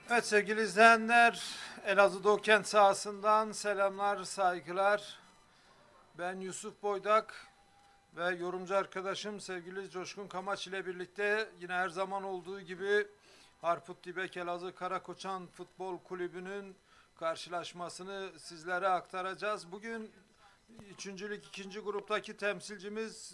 Evet sevgili izleyenler, Elazığ Doğu Kent sahasından selamlar, saygılar. Ben Yusuf Boydak ve yorumcu arkadaşım sevgili Coşkun Kamaç ile birlikte yine her zaman olduğu gibi Harput Dibek Elazığ Karakoçan Futbol Kulübü'nün karşılaşmasını sizlere aktaracağız. Bugün üçüncülük ikinci gruptaki temsilcimiz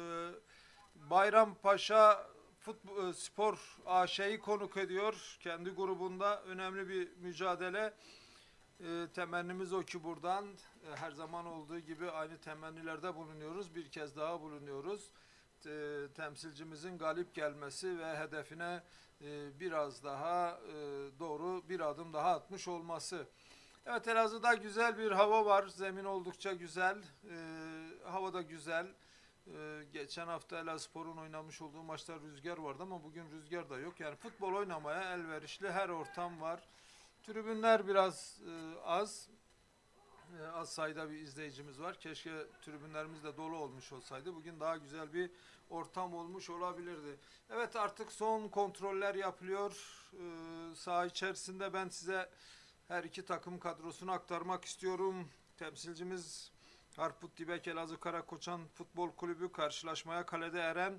Bayrampaşa Spor AŞ'yi konuk ediyor. Kendi grubunda önemli bir mücadele. Temennimiz o ki buradan her zaman olduğu gibi aynı temennilerde bulunuyoruz. Bir kez daha bulunuyoruz. Temsilcimizin galip gelmesi ve hedefine biraz daha doğru bir adım daha atmış olması. Evet, Elazığ'da güzel bir hava var. Zemin oldukça güzel. Hava da güzel. Geçen hafta Elazığspor'un oynamış olduğu maçta rüzgar vardı ama bugün rüzgar da yok. Yani futbol oynamaya elverişli her ortam var. Tribünler biraz az. Az sayıda bir izleyicimiz var. Keşke tribünlerimiz de dolu olmuş olsaydı. Bugün daha güzel bir ortam olmuş olabilirdi. Evet, artık son kontroller yapılıyor. Saha içerisinde ben size her iki takım kadrosunu aktarmak istiyorum. Temsilcimiz Harput Dibek Elazığ Karakoçan Futbol Kulübü karşılaşmaya kalede Eren,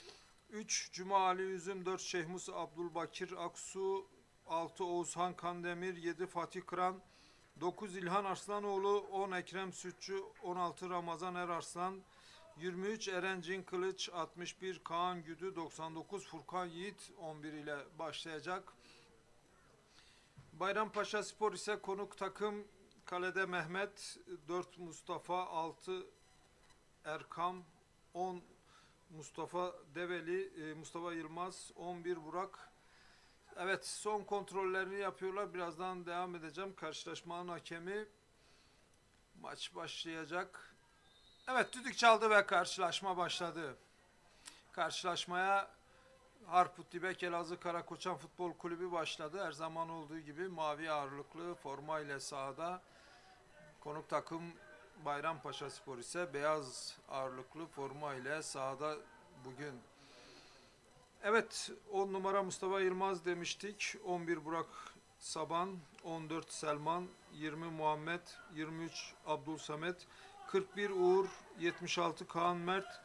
3 Cuma Ali Üzüm, 4 Şehmus Abdülbakir Aksu, 6 Oğuzhan Kandemir, 7 Fatih Kıran, 9 İlhan Arslanoğlu, 10 Ekrem Sütçü, 16 Ramazan Erarslan, 23 Eren Cin Kılıç, 61 Kaan Güdü, 99 Furkan Yiğit 11 ile başlayacak. Bayrampaşa Spor ise konuk takım. Kalede Mehmet, 4 Mustafa, 6 Erkam, 10 Mustafa Develi, Mustafa Yılmaz, 11 Burak. Evet, son kontrollerini yapıyorlar. Birazdan devam edeceğim. Karşılaşmanın hakemi, maç başlayacak. Evet, düdük çaldı ve karşılaşma başladı. Karşılaşmaya Harput Dibek Elazığ Karakoçan Futbol Kulübü başladı. Her zaman olduğu gibi mavi ağırlıklı forma ile sahada. Konuk takım Bayrampaşa Spor ise beyaz ağırlıklı forma ile sahada bugün. Evet, 10 numara Mustafa Yılmaz demiştik. 11 Burak Saban, 14 Selman, 20 Muhammed, 23 Abdülsamet, 41 Uğur, 76 Kaan Mert,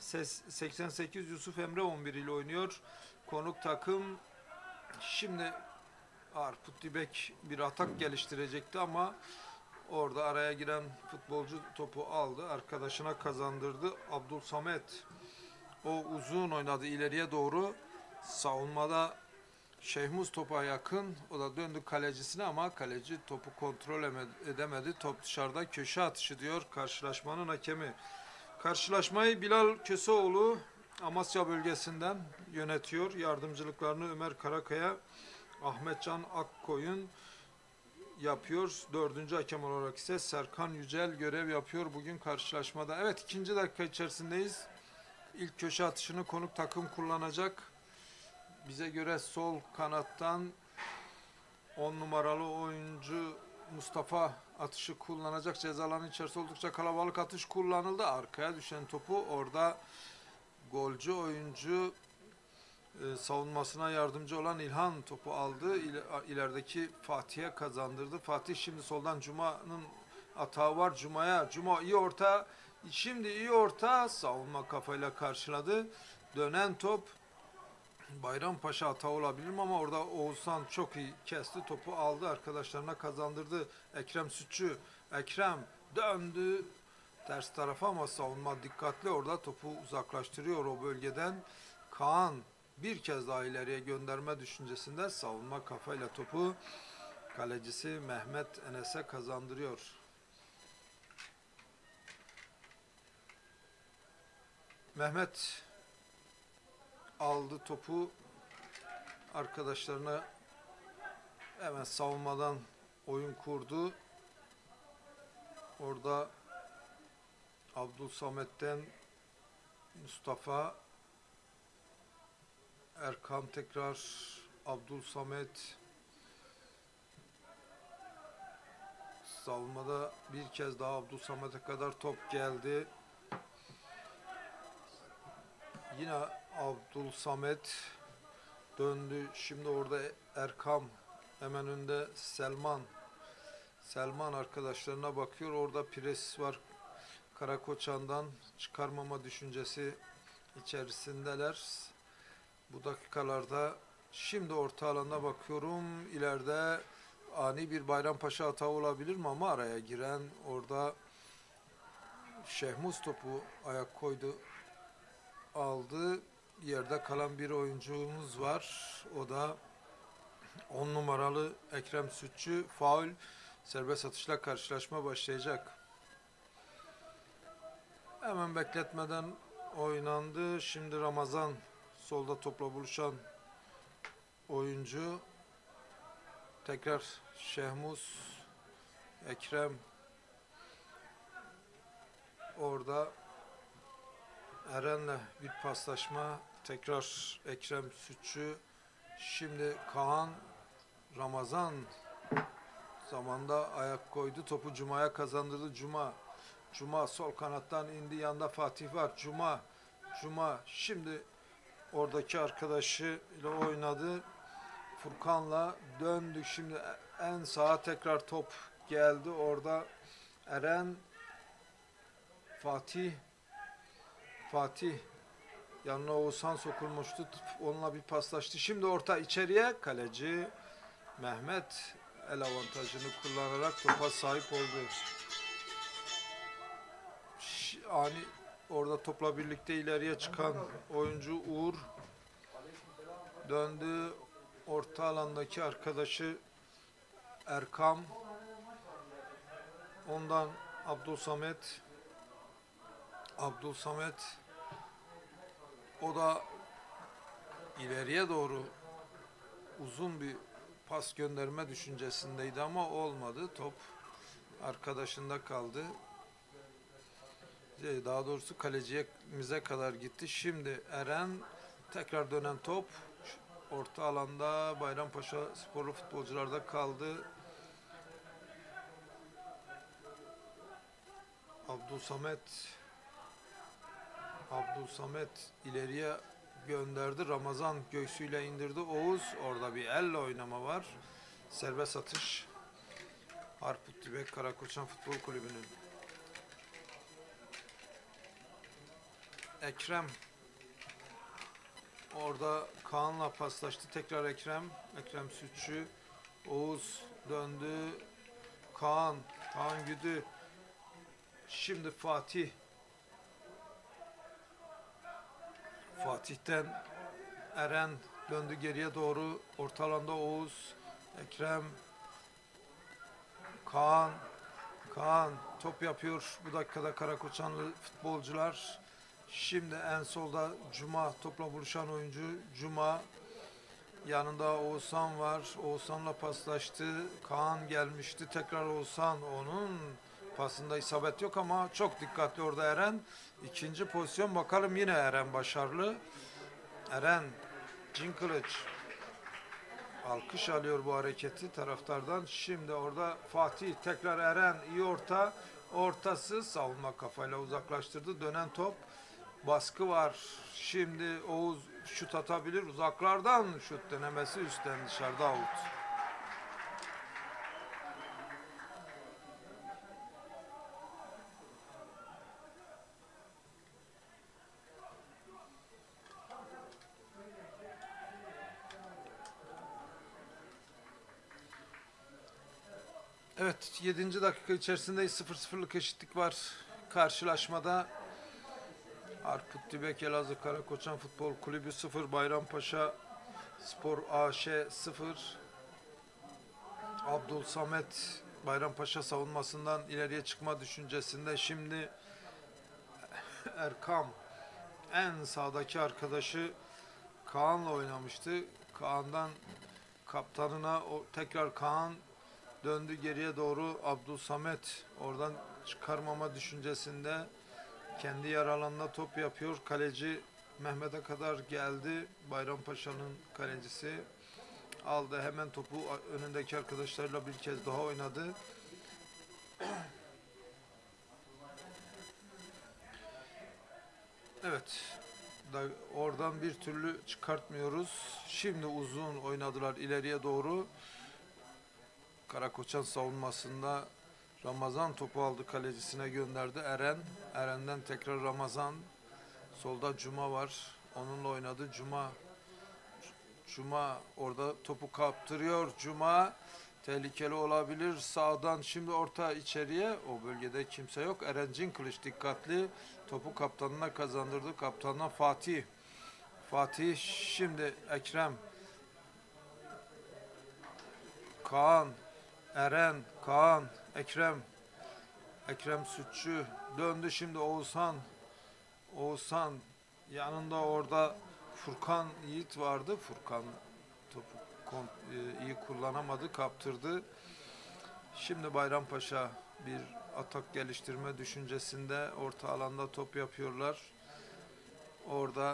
88 Yusuf Emre 11 ile oynuyor. Konuk takım şimdi Harput Dibek bir atak geliştirecekti ama orada araya giren futbolcu topu aldı. Arkadaşına kazandırdı. Abdülsamet o uzun oynadı ileriye doğru. Savunmada Şehmuz topa yakın. O da döndü kalecisine ama kaleci topu kontrol edemedi. Top dışarıda, köşe atışı diyor karşılaşmanın hakemi. Karşılaşmayı Bilal Köseoğlu Amasya bölgesinden yönetiyor. Yardımcılıklarını Ömer Karakaya, Ahmetcan Akkoyun yapıyor. Dördüncü hakem olarak ise Serkan Yücel görev yapıyor bugün karşılaşmada. Evet, ikinci dakika içerisindeyiz. İlk köşe atışını konuk takım kullanacak. Bize göre sol kanattan 10 numaralı oyuncu Mustafa atışı kullanacak. Ceza alanı içerisi oldukça kalabalık, atış kullanıldı. Arkaya düşen topu orada golcü oyuncu savunmasına yardımcı olan İlhan topu aldı. İlerideki Fatih'e kazandırdı. Fatih şimdi soldan Cuma'nın atağı var. Cuma iyi orta. Şimdi iyi orta. Savunma kafayla karşıladı. Dönen top Bayrampaşa hata olabilir mi ama orada Oğuzhan çok iyi kesti. Topu aldı. Arkadaşlarına kazandırdı. Ekrem Sütçü. Ekrem döndü ters tarafa ama savunma dikkatli. Orada topu uzaklaştırıyor o bölgeden. Kaan bir kez daha ileriye gönderme düşüncesinde savunma kafayla topu kalecisi Mehmet Enes'e kazandırıyor. Mehmet aldı topu, arkadaşlarına hemen savunmadan oyun kurdu. Orada Abdülsamet'ten Mustafa, Erkam tekrar Abdülsamet, savunmada bir kez daha Abdülsamet'e kadar top geldi. Yine Abdülsamet döndü. Şimdi orada Erkam Hemen önde Selman. Selman arkadaşlarına bakıyor. Orada pres var. Karakoçan'dan çıkarmama düşüncesi içerisindeler. Bu dakikalarda şimdi orta alana bakıyorum. İleride ani bir Bayrampaşa hata olabilir mi ama araya giren orada Şehmus topu ayak koydu, aldı. Yerde kalan bir oyuncumuz var. O da 10 numaralı Ekrem Sütçü. Faul, serbest atışla karşılaşma başlayacak. Hemen bekletmeden oynandı. Şimdi Ramazan solda topla buluşan oyuncu. Tekrar Şehmus, Ekrem orada Eren'le bir paslaşma. Tekrar Ekrem Sütçü. Şimdi Kaan, Ramazan zamanda ayak koydu. Topu Cuma'ya kazandırdı. Cuma sol kanattan indi. Yanda Fatih var. Cuma şimdi oradaki arkadaşı ile oynadı. Furkan'la döndük. Şimdi en sağa tekrar top geldi. Orada Eren, Fatih yanına Oğuzhan sokulmuştu. Onunla bir paslaştı. Şimdi orta içeriye kaleci Mehmet el avantajını kullanarak topa sahip oldu. Ani orada topla birlikte ileriye çıkan oyuncu Uğur döndü. Orta alandaki arkadaşı Erkam. Ondan Abdülsamet. O da ileriye doğru uzun bir pas gönderme düşüncesindeydi ama olmadı. Top arkadaşında kaldı. Daha doğrusu kalecimize kadar gitti. Şimdi Eren, tekrar dönen top orta alanda Bayrampaşa sporlu futbolcularda kaldı. Abdülsamet ileriye gönderdi. Ramazan göğsüyle indirdi. Oğuz, orada bir elle oynama var. Serbest atış. Harput Dibek Karakoçan Futbol Kulübü'nün. Ekrem orada Kaan'la paslaştı. Tekrar Ekrem Sütçü. Oğuz döndü. Kaan Güdü. Şimdi Fatih'ten Eren döndü geriye doğru. Orta alanda Oğuz, Ekrem, Kaan top yapıyor. Bu dakikada Karakoçanlı futbolcular. Şimdi en solda Cuma, topla buluşan oyuncu Cuma. Yanında Oğuzhan var. Oğuzhan'la paslaştı. Kaan gelmişti. Tekrar Oğuzhan. Onun pasında isabet yok ama çok dikkatli orada Eren. İkinci pozisyon, bakalım yine Eren başarılı. Eren, Cin Kılıç alkış alıyor bu hareketi taraftardan. Şimdi orada Fatih, tekrar Eren, iyi ortası, savunma kafayla uzaklaştırdı. Dönen top, baskı var. Şimdi Oğuz şut atabilir. Uzaklardan şut denemesi, üstten dışarıda, out. Evet, 7. dakika içerisinde 0-0'lık eşitlik var karşılaşmada. Harput Dibek Elazığ Karakoçan Futbol Kulübü 0, Bayrampaşa Spor AŞ 0. Abdülsamet Bayrampaşa savunmasından ileriye çıkma düşüncesinde. Şimdi Erkam, en sağdaki arkadaşı Kaan'la oynamıştı. Kaan'dan kaptanına tekrar Kaan döndü geriye doğru. Abdülsamet oradan çıkarmama düşüncesinde, kendi yer alanına top yapıyor. Kaleci Mehmet'e kadar geldi. Bayrampaşa'nın kalecisi aldı. Hemen topu önündeki arkadaşlarıyla bir kez daha oynadı. Evet. Oradan bir türlü çıkartmıyoruz. Şimdi uzun oynadılar ileriye doğru. Karakoçan savunmasında Ramazan topu aldı, kalecisine gönderdi. Eren'den tekrar Ramazan. Solda Cuma var. Onunla oynadı. Cuma orada topu kaptırıyor. Cuma tehlikeli olabilir. Sağdan şimdi orta içeriye. O bölgede kimse yok. Eren Kılıç dikkatli. Topu kaptanına kazandırdı. Kaptanına Fatih. Fatih şimdi Ekrem. Kaan. Eren. Kaan. Ekrem. Ekrem Sütçü. Döndü şimdi Oğuzhan. Oğuzhan. Yanında orada Furkan Yiğit vardı. Furkan topu iyi kullanamadı, kaptırdı. Şimdi Bayrampaşa bir atak geliştirme düşüncesinde orta alanda top yapıyorlar. Orada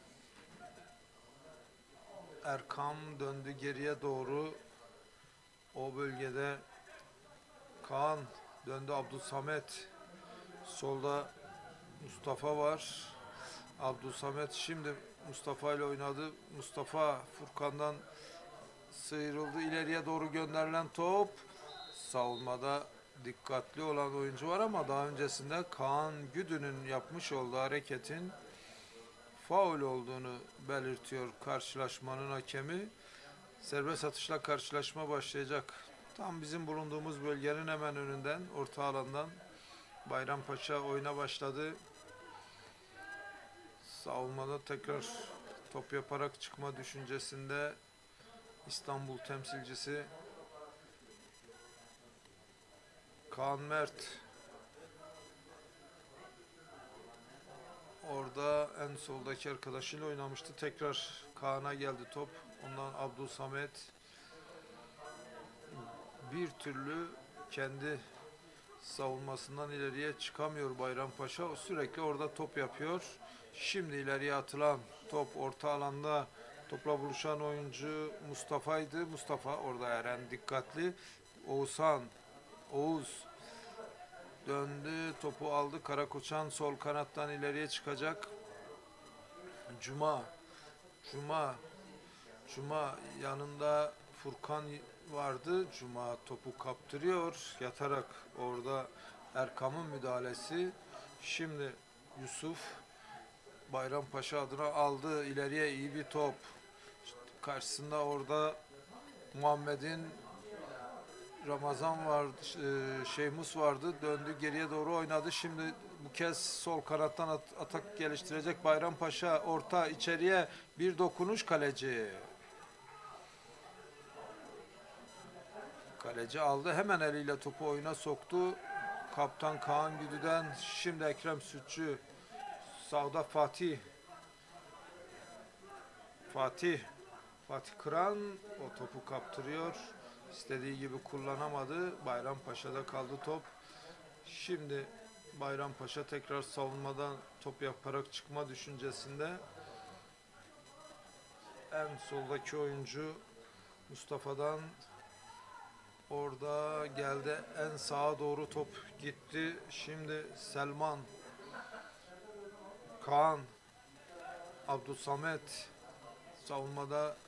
Erkam döndü geriye doğru. O bölgede Kaan döndü, Abdülsamet. Solda Mustafa var. Abdülsamet şimdi Mustafa ile oynadı. Mustafa Furkan'dan sıyrıldı. İleriye doğru gönderilen top. Savunmada dikkatli olan oyuncu var ama daha öncesinde Kaan Güdü'nün yapmış olduğu hareketin faul olduğunu belirtiyor karşılaşmanın hakemi. Serbest atışla karşılaşma başlayacak. Tam bizim bulunduğumuz bölgenin hemen önünden, orta alandan Bayrampaşa oyuna başladı. Savunmada tekrar top yaparak çıkma düşüncesinde İstanbul temsilcisi Kaan Mert. Orada en soldaki arkadaşıyla oynamıştı. Tekrar Kaan'a geldi top. Ondan Abdülsamet bir türlü kendi savunmasından ileriye çıkamıyor Bayrampaşa. O sürekli orada top yapıyor. Şimdi ileriye atılan top orta alanda, topla buluşan oyuncu Mustafa'ydı. Mustafa orada, Eren dikkatli. Oğuz döndü, topu aldı. Karakoçan sol kanattan ileriye çıkacak. Cuma yanında Furkan vardı. Cuma topu kaptırıyor yatarak, orada Erkam'ın müdahalesi. Şimdi Yusuf Bayrampaşa adına aldı ileriye, iyi bir top. Karşısında orada Muhammed'in Ramazan vardı, Şeymus vardı. Döndü geriye doğru oynadı. Şimdi bu kez sol kanattan atak geliştirecek Bayrampaşa. Orta içeriye bir dokunuş, kaleci. Kaleci aldı. Hemen eliyle topu oyuna soktu. Kaptan Kaan Güdü'den şimdi Ekrem Sütçü. Sağda Fatih Kıran o topu kaptırıyor. İstediği gibi kullanamadı. Bayrampaşa'da kaldı top. Şimdi Bayrampaşa tekrar savunmadan top yaparak çıkma düşüncesinde. En soldaki oyuncu Mustafa'dan orada geldi. En sağa doğru top gitti. Şimdi Selman, Kaan, Abdülsamet savunmada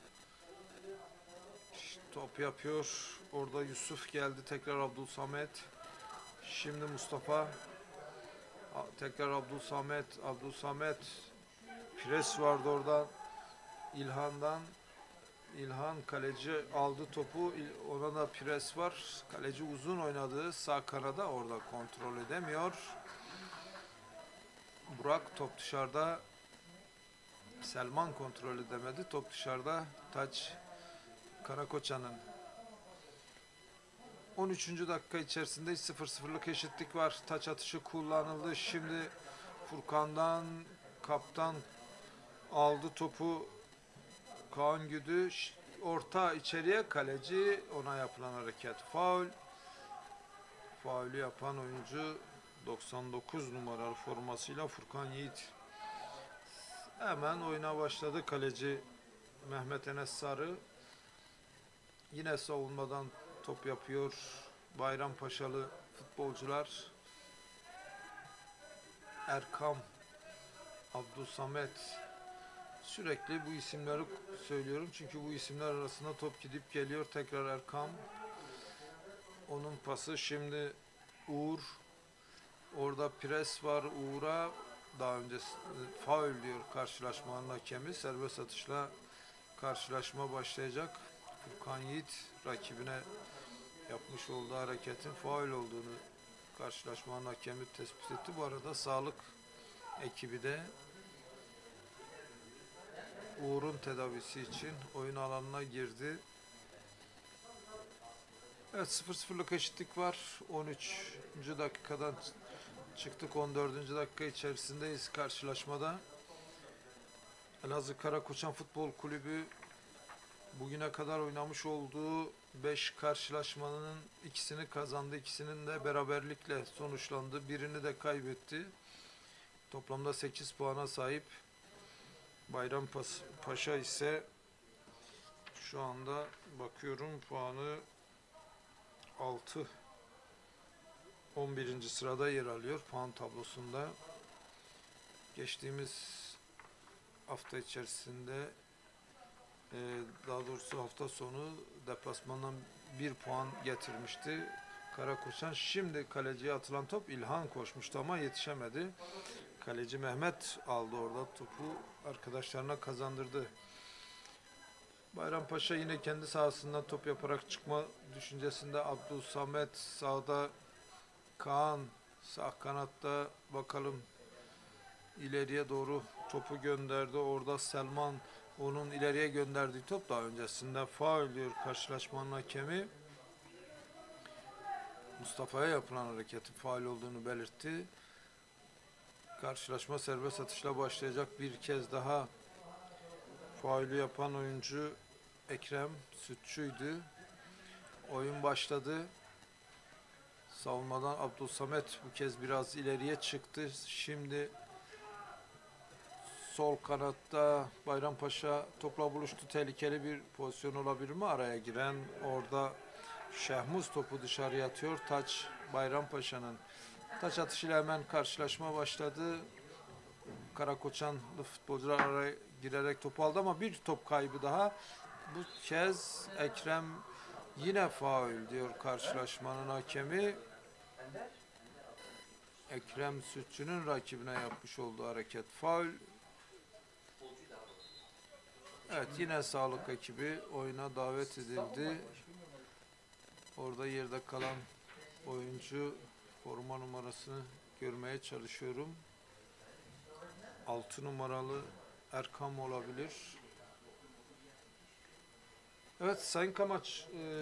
top yapıyor. Orada Yusuf geldi. Tekrar Abdülsamet. Şimdi Mustafa. Tekrar Abdülsamet. Pres vardı orada. İlhan kaleci aldı topu. Ona da pres var. Kaleci uzun oynadı. Sağ kanada, orada kontrol edemiyor. Burak top dışarıda. Selman kontrol edemedi. Top dışarıda. Taç Karakoçan'ın. 13. dakika içerisinde 0-0'lık eşitlik var. Taç atışı kullanıldı. Şimdi Furkan'dan kaptan aldı topu. Kaan Güdü orta içeriye, kaleci, ona yapılan hareket faul. Faulü yapan oyuncu 99 numaralı formasıyla Furkan Yiğit. Hemen oyuna başladı kaleci Mehmet Enes Sarı. Yine savunmadan top yapıyor Bayrampaşalı futbolcular. Erkam, Abdülsamet. Sürekli bu isimleri söylüyorum çünkü bu isimler arasında top gidip geliyor. Tekrar Erkam. Onun pası şimdi Uğur. Orada pres var Uğur'a. Daha önce faul diyor karşılaşmanın hakemi. Serbest atışla karşılaşma başlayacak. Furkan Yiğit rakibine yapmış olduğu hareketin faul olduğunu karşılaşmanın hakemi tespit etti. Bu arada sağlık ekibi de Uğur'un tedavisi için oyun alanına girdi. Evet, 0-0'lık eşitlik var. 13. dakikadan çıktık. 14. dakika içerisindeyiz karşılaşmada. Elazığ Karakoçan Futbol Kulübü bugüne kadar oynamış olduğu 5 karşılaşmanın ikisini kazandı. İkisinin de beraberlikle sonuçlandı. Birini de kaybetti. Toplamda 8 puana sahip. Bayrampaşa ise şu anda bakıyorum puanı 6. 11. sırada yer alıyor puan tablosunda. Geçtiğimiz hafta içerisinde daha doğrusu hafta sonu deplasmandan 1 puan getirmişti Karakoçan. Şimdi kaleciye atılan top İlhan koşmuştu ama yetişemedi. Kaleci Mehmet aldı orada topu, arkadaşlarına kazandırdı. Bayrampaşa yine kendi sahasından top yaparak çıkma düşüncesinde. Abdülsamet sağda, Kaan sağ kanatta, bakalım ileriye doğru topu gönderdi. Orada Selman, onun ileriye gönderdiği top daha öncesinde faul diyor karşılaşmanın hakemi. Mustafa'ya yapılan hareketin faul olduğunu belirtti. Karşılaşma serbest atışla başlayacak. Bir kez daha faulü yapan oyuncu Ekrem Sütçü'ydü. Oyun başladı. Savunmadan Abdülsamet bu kez biraz ileriye çıktı. Şimdi sol kanatta Bayrampaşa topla buluştu. Tehlikeli bir pozisyon olabilir mi? Araya giren orada Şehmuz topu dışarıya atıyor. Taç Bayrampaşa'nın. Taç atışıyla hemen karşılaşma başladı. Karakoçanlı futbolcular araya girerek topu aldı ama bir top kaybı daha. Bu kez Ekrem yine faul diyor karşılaşmanın hakemi. Ekrem Sütçü'nün rakibine yapmış olduğu hareket faul. Evet, yine sağlık ekibi oyuna davet edildi. Orada yerde kalan oyuncu forma numarasını görmeye çalışıyorum. 6 numaralı Erkam olabilir. Evet Sayın Kamaç,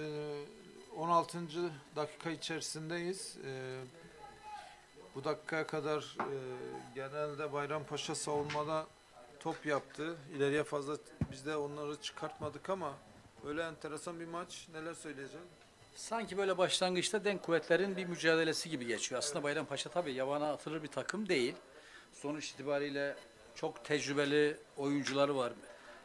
16. dakika içerisindeyiz. Bu dakikaya kadar genelde Bayrampaşa savunmada top yaptı. İleriye fazla biz de onları çıkartmadık ama öyle enteresan bir maç. Neler söyleyeceğim? Sanki böyle başlangıçta denk kuvvetlerin bir mücadelesi gibi geçiyor. Aslında Bayrampaşa tabii yabana atılır bir takım değil. Sonuç itibariyle çok tecrübeli oyuncuları var.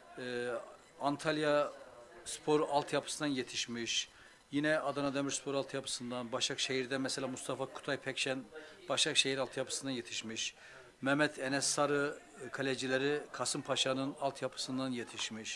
Antalya Spor altyapısından yetişmiş. Yine Adana Demirspor altyapısından, Başakşehir'de mesela Mustafa Kutay Pekşen Başakşehir altyapısından yetişmiş. Mehmet Enes Sarı kalecileri Kasımpaşa'nın altyapısından yetişmiş.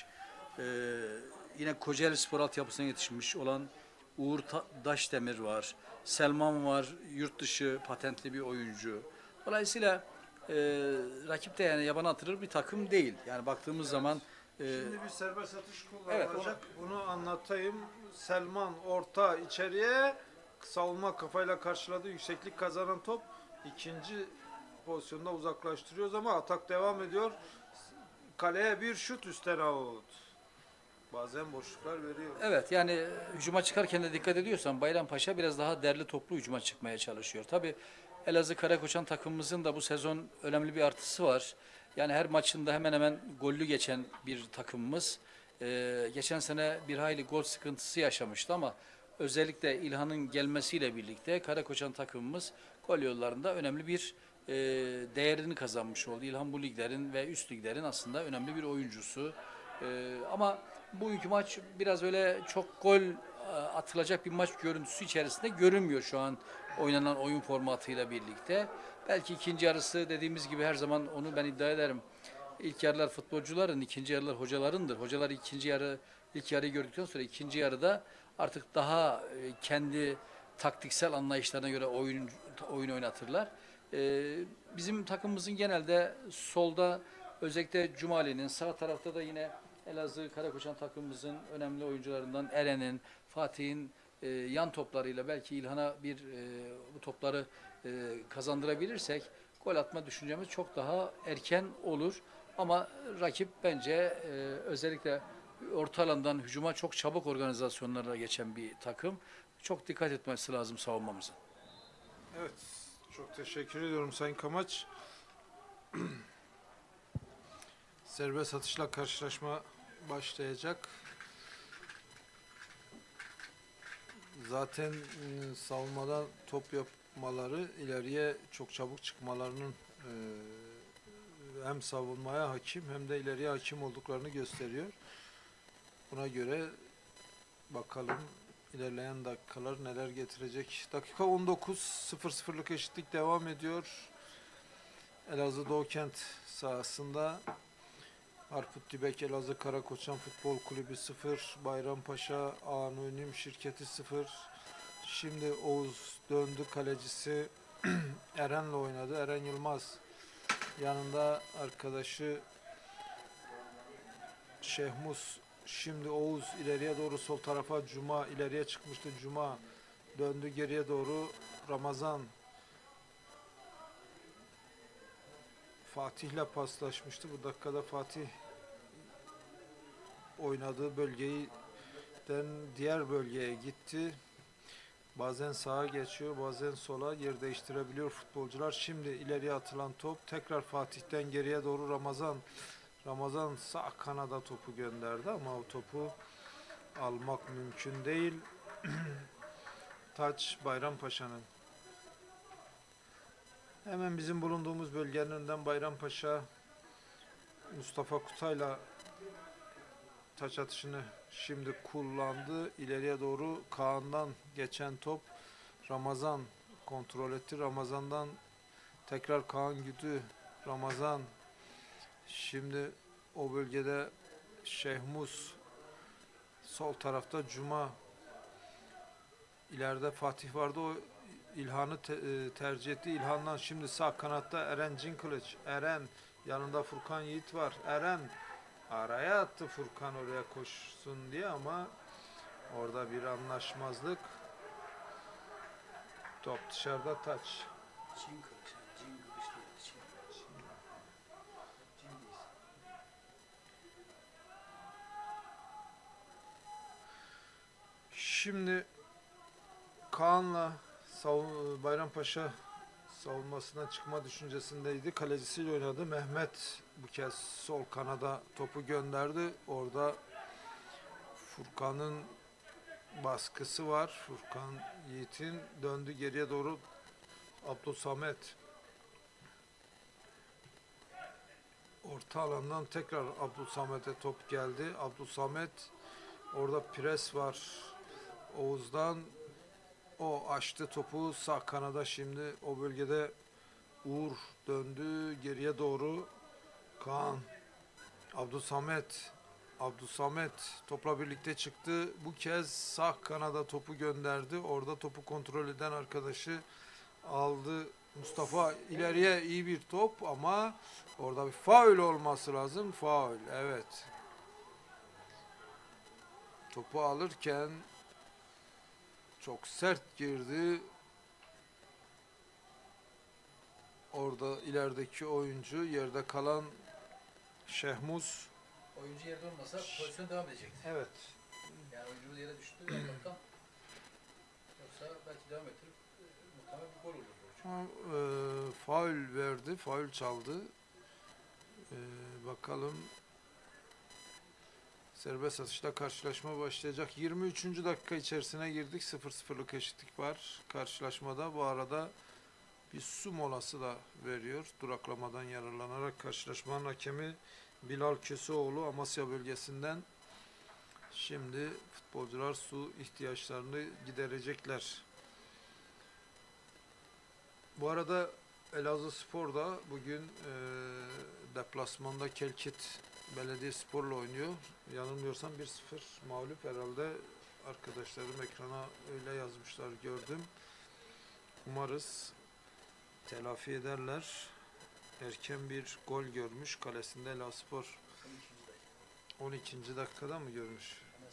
Yine Kocaeli Spor altyapısından yetişmiş olan Uğur Daşdemir var. Selman var, yurt dışı patentli bir oyuncu. Dolayısıyla rakip de yani yabana atılır bir takım değil. Yani baktığımız zaman Şimdi bir serbest atış kullanılacak. Evet, bunu anlatayım. Selman orta içeriye, savunma kafayla karşıladı. Yükseklik kazanan top ikinci pozisyonda uzaklaştırıyoruz ama atak devam ediyor. Kaleye bir şut, üstten out. Bazen boşluklar veriyor. Evet, yani hücuma çıkarken de dikkat ediyorsan Bayrampaşa biraz daha derli toplu hücuma çıkmaya çalışıyor. Tabii Elazığ Karakoçan takımımızın da bu sezon önemli bir artısı var. Yani her maçında hemen hemen gollü geçen bir takımımız. Geçen sene bir hayli gol sıkıntısı yaşamıştı ama özellikle İlhan'ın gelmesiyle birlikte Karakoçan takımımız gol yollarında önemli bir değerini kazanmış oldu. İlhan bu liglerin ve üst liglerin aslında önemli bir oyuncusu. Ama bugünkü maç biraz öyle çok gol atılacak bir maç görüntüsü içerisinde görünmüyor şu an oynanan oyun formatıyla birlikte. Belki ikinci yarısı dediğimiz gibi her zaman onu ben iddia ederim. İlk yarılar futbolcuların, ikinci yarılar hocalarındır. Hocalar ilk yarıyı gördükten sonra ikinci yarıda artık daha kendi taktiksel anlayışlarına göre oyun oynatırlar. Bizim takımımızın genelde solda özellikle Cumali'nin, sağ tarafta da yine Elazığ Karakoçan takımımızın önemli oyuncularından Eren'in, Fatih'in yan toplarıyla belki İlhan'a bu topları kazandırabilirsek gol atma düşüncemiz çok daha erken olur. Ama rakip bence özellikle orta alandan hücuma çok çabuk organizasyonlarla geçen bir takım. Çok dikkat etmesi lazım savunmamızın. Evet, çok teşekkür ediyorum Sayın Kamaç. Serbest atışla karşılaşma başlayacak. Zaten savunmada top yapmaları, ileriye çok çabuk çıkmalarının hem savunmaya hakim hem de ileriye hakim olduklarını gösteriyor. Buna göre bakalım ilerleyen dakikalar neler getirecek. Dakika 19, 0-0'lık eşitlik devam ediyor. Elazığ Doğukent sahasında Harput Dibek Elazığ Karakoçan Futbol Kulübü 0, Bayrampaşa Anonim Şirketi 0. Şimdi Oğuz döndü, kalecisi Eren'le oynadı. Eren Yılmaz yanında arkadaşı Şehmus. Şimdi Oğuz ileriye doğru sol tarafa, Cuma ileriye çıkmıştı. Cuma döndü geriye doğru. Ramazan Fatih'le paslaşmıştı. Bu dakikada Fatih oynadığı bölgeden diğer bölgeye gitti. Bazen sağa geçiyor, bazen sola yer değiştirebiliyor futbolcular. Şimdi ileriye atılan top tekrar Fatih'ten geriye doğru Ramazan. Ramazan sağ kanada topu gönderdi ama o topu almak mümkün değil. Taç Bayrampaşa'nın. Hemen bizim bulunduğumuz bölgenin önünden Bayrampaşa Mustafa Kutay'la taç atışını şimdi kullandı. İleriye doğru Kaan'dan geçen top Ramazan kontrol etti. Ramazan'dan tekrar Kaan güdü. Ramazan şimdi o bölgede Şehmus, sol tarafta Cuma, ileride Fatih vardı, o İlhan'ı tercih etti. İlhan'dan şimdi sağ kanatta Eren Cinkılıç. Eren yanında Furkan Yiğit var. Eren araya attı Furkan oraya koşsun diye ama orada bir anlaşmazlık. Top dışarıda, taç. Şimdi Kaan'la Bayrampaşa savunmasına çıkma düşüncesindeydi. Kalecisiyle oynadı. Mehmet bu kez sol kanada topu gönderdi. Orada Furkan'ın baskısı var. Furkan Yiğit'in döndü geriye doğru. Abdülsamet orta alandan tekrar Abdülsamet'e top geldi. Abdülsamet orada pres var. Oğuz'dan o açtı topu sağ kanada, şimdi o bölgede Uğur döndü geriye doğru. Kaan, Abdülsamet topla birlikte çıktı. Bu kez sağ kanada topu gönderdi. Orada topu kontrol eden arkadaşı aldı. Mustafa ileriye, iyi bir top ama orada bir faul olması lazım. Faul, evet. Topu alırken çok sert girdi. Orada ilerideki oyuncu, yerde kalan Şehmus. Oyuncu yerde olmasa pozisyon devam edecekti. Evet. Yani oyuncu yere düştü Allah'tan. Yoksa belki devam ettirip muhtemelen bir gol olurdu. Faul verdi, faul çaldı. Bakalım. Serbest atışla karşılaşma başlayacak. 23. dakika içerisine girdik. 0-0'lık eşitlik var karşılaşmada. Bu arada bir su molası da veriyor. Duraklamadan yararlanarak karşılaşmanın hakemi Bilal Köseoğlu Amasya bölgesinden. Şimdi futbolcular su ihtiyaçlarını giderecekler. Bu arada Elazığspor da bugün deplasmanda Kelkit Belediyespor'la oynuyor. Yanılmıyorsam 1-0 mağlup herhalde. Arkadaşlarım ekrana öyle yazmışlar, gördüm. Umarız telafi ederler. Erken bir gol görmüş kalesinde Elazığspor. 12. dakikada mı görmüş?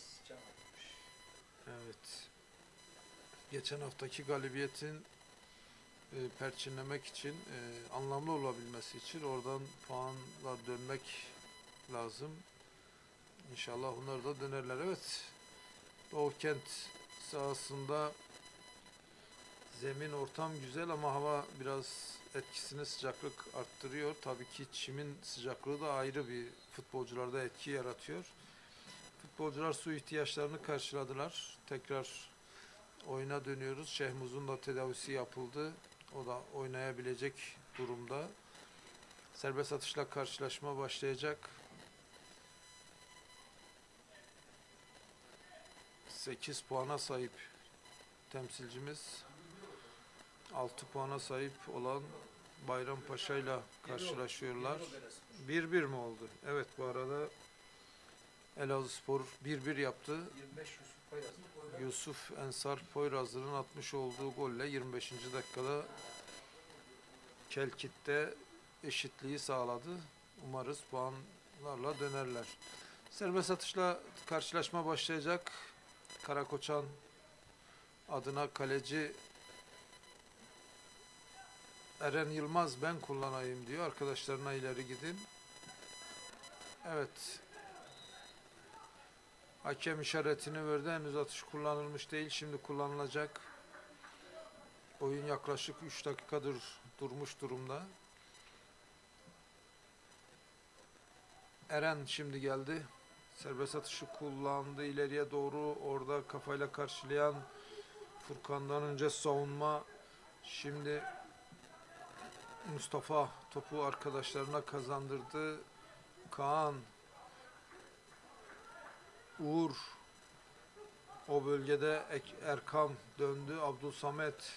Evet. Geçen haftaki galibiyetin perçinlemek için, anlamlı olabilmesi için oradan puanla dönmek lazım. İnşallah onlar da dönerler. Evet. Doğukent sahasında zemin, ortam güzel ama hava biraz etkisini, sıcaklık arttırıyor. Tabii ki çimin sıcaklığı da ayrı bir futbolcularda etki yaratıyor. Futbolcular su ihtiyaçlarını karşıladılar. Tekrar oyuna dönüyoruz. Şehmuz'un da tedavisi yapıldı. O da oynayabilecek durumda. Serbest atışla karşılaşma başlayacak. 8 puana sahip temsilcimiz, 6 puana sahip olan Bayrampaşa ile karşılaşıyorlar. 1-1 mi oldu? Evet, bu arada Elazığspor 1-1 yaptı. 25 Yusuf Ensar Poyrazlı'nın atmış olduğu golle 25. dakikada Kelkit'te eşitliği sağladı. Umarız puanlarla dönerler. Serbest atışla karşılaşma başlayacak. Karakoçan adına kaleci Eren Yılmaz ben kullanayım diyor. Arkadaşlarına ileri gidin. Evet. Hakem işaretini verdi. Henüz atış kullanılmış değil. Şimdi kullanılacak. Oyun yaklaşık 3 dakikadır durmuş durumda. Eren şimdi geldi. Serbest atışı kullandı. İleriye doğru, orada kafayla karşılayan Furkan'dan önce savunma. Şimdi Mustafa topu arkadaşlarına kazandırdı. Kaan, Uğur, o bölgede Erkam döndü. Abdülsamet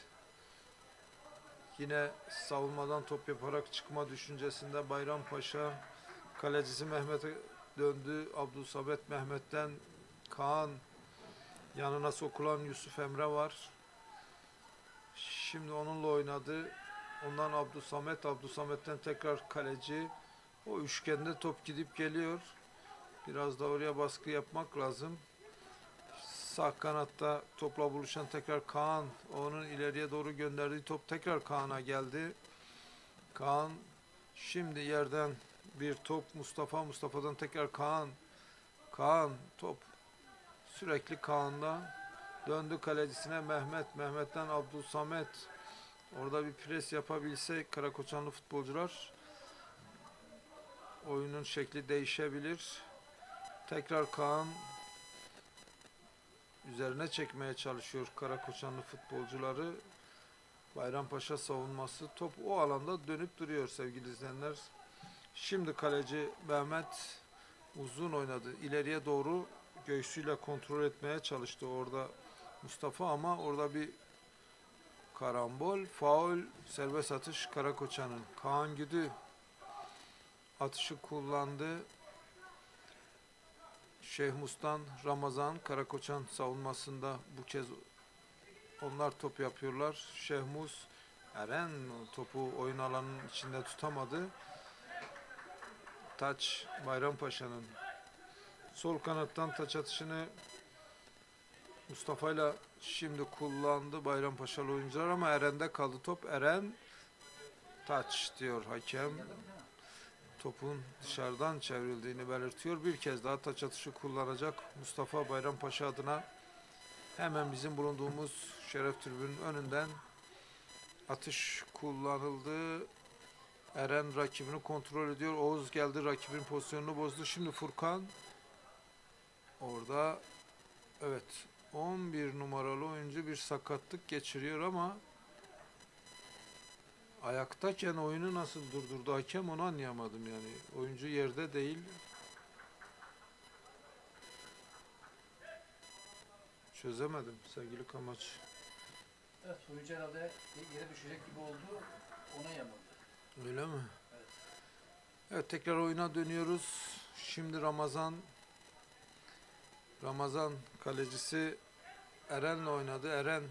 yine savunmadan top yaparak çıkma düşüncesinde. Bayrampaşa kalecisi Mehmet'e döndü. Abdülsamet Mehmet'ten Kaan, yanına sokulan Yusuf Emre var. Şimdi onunla oynadı. Ondan Abdülsamet'ten tekrar kaleci. O üçgende top gidip geliyor. Biraz da oraya baskı yapmak lazım. Sağ kanatta topla buluşan tekrar Kaan. Onun ileriye doğru gönderdiği top tekrar Kaan'a geldi. Kaan şimdi yerden bir top Mustafa'dan tekrar Kaan top sürekli Kaan'da. Döndü kalecisine Mehmet'ten Abdülsamet. Orada bir pres yapabilse Karakoçanlı futbolcular, oyunun şekli değişebilir. Tekrar Kaan üzerine çekmeye çalışıyor Karakoçanlı futbolcuları. Bayrampaşa savunması, top o alanda dönüp duruyor sevgili izleyenler. Şimdi kaleci Mehmet uzun oynadı. İleriye doğru göğsüyle kontrol etmeye çalıştı orada Mustafa, ama orada bir karambol, faul, serbest atış Karakoçan'ın. Kaan Güdü atışı kullandı. Şehmus'tan Ramazan, Karakoçan savunmasında bu kez onlar top yapıyorlar. Şehmus, Eren topu oyun alanının içinde tutamadı. Taç Bayrampaşa'nın. Sol kanattan taç atışını Mustafa ile şimdi kullandı Bayrampaşalı oyuncular ama Eren'de kaldı top. Eren, taç diyor hakem. Topun dışarıdan çevrildiğini belirtiyor. Bir kez daha taç atışı kullanacak Mustafa Bayrampaşa adına. Hemen bizim bulunduğumuz şeref tribünün önünden atış kullanıldı. Eren rakibini kontrol ediyor. Oğuz geldi, rakibin pozisyonunu bozdu. Şimdi Furkan orada, evet, 11 numaralı oyuncu bir sakatlık geçiriyor ama ayaktayken oyunu nasıl durdurdu hakem, onu anlayamadım yani. Oyuncu yerde değil. Çözemedim sevgili Kamaç. Evet, oyuncu herhalde yere düşecek gibi oldu. Ona yanıldı. Öyle mi? Evet. Evet, tekrar oyuna dönüyoruz. Şimdi Ramazan kalecisi Eren'le oynadı.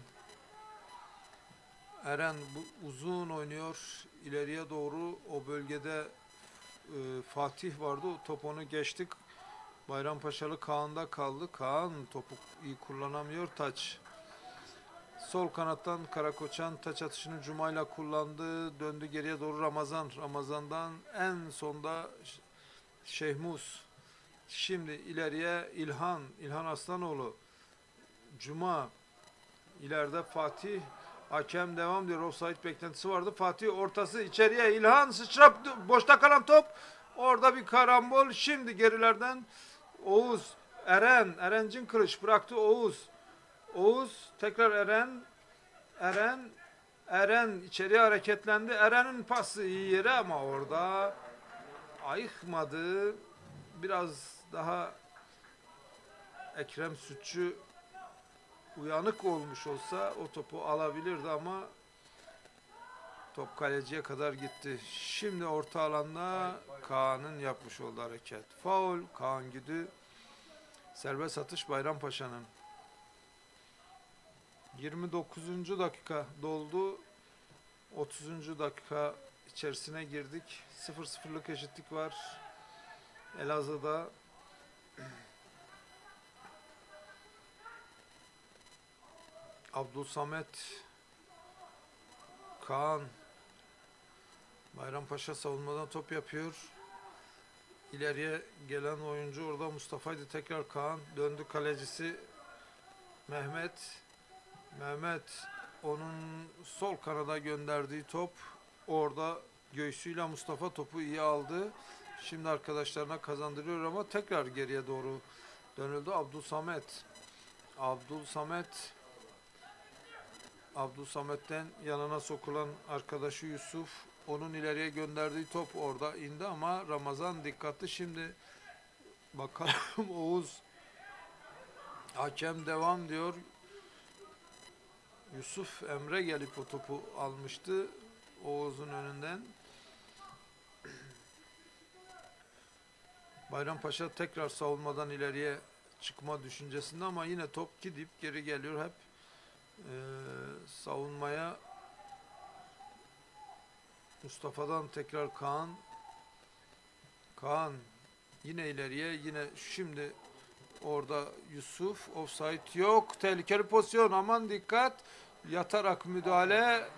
Eren uzun oynuyor. İleriye doğru o bölgede Fatih vardı. O top onu geçtik. Bayrampaşalı Kaan'da kaldı. Kaan topu iyi kullanamıyor. Taç. Sol kanattan Karakoçan taç atışını Cuma'yla kullandı. Döndü geriye doğru Ramazan. Ramazan'dan en sonda Şehmus. Şimdi ileriye İlhan Aslanoğlu. Cuma. İleride Fatih. Hakem devam diyor. Offside beklentisi vardı. Fatih ortası içeriye. İlhan sıçrap. Boşta kalan top. Orada bir karambol. Şimdi gerilerden Oğuz. Erencin Kılıç bıraktı Oğuz. Oğuz tekrar Eren içeriye hareketlendi. Eren'in pası iyi yere ama orada ayıkmadı. Biraz daha Ekrem Sütçü uyanık olmuş olsa o topu alabilirdi ama top kaleciye kadar gitti. Şimdi orta alanda Kaan'ın yapmış olduğu hareket. Faul Kaan Güdü. Serbest atış Bayrampaşa'nın. 29. dakika doldu. 30. dakika içerisine girdik. 0-0'lık eşitlik var. Elazığ'da Abdülsamet Kaan Bayrampaşa savunmadan top yapıyor. İleriye gelen oyuncu orada Mustafa'ydı. Tekrar Kaan döndü kalecisi Mehmet onun sol kanada gönderdiği top orada göğsüyle Mustafa topu iyi aldı. Şimdi arkadaşlarına kazandırıyor ama tekrar geriye doğru dönüldü. Abdülsamet'ten yanına sokulan arkadaşı Yusuf. Onun ileriye gönderdiği top orada indi ama Ramazan dikkatli. Şimdi bakalım Oğuz. Hakem devam diyor. Yusuf Emre gelip o topu almıştı Oğuz'un önünden. Bayrampaşa tekrar savunmadan ileriye çıkma düşüncesinde ama yine top gidip geri geliyor hep savunmaya. Mustafa'dan tekrar Kaan yine ileriye, yine şimdi orada Yusuf, offside yok, tehlikeli pozisyon, aman dikkat, yatarak müdahale.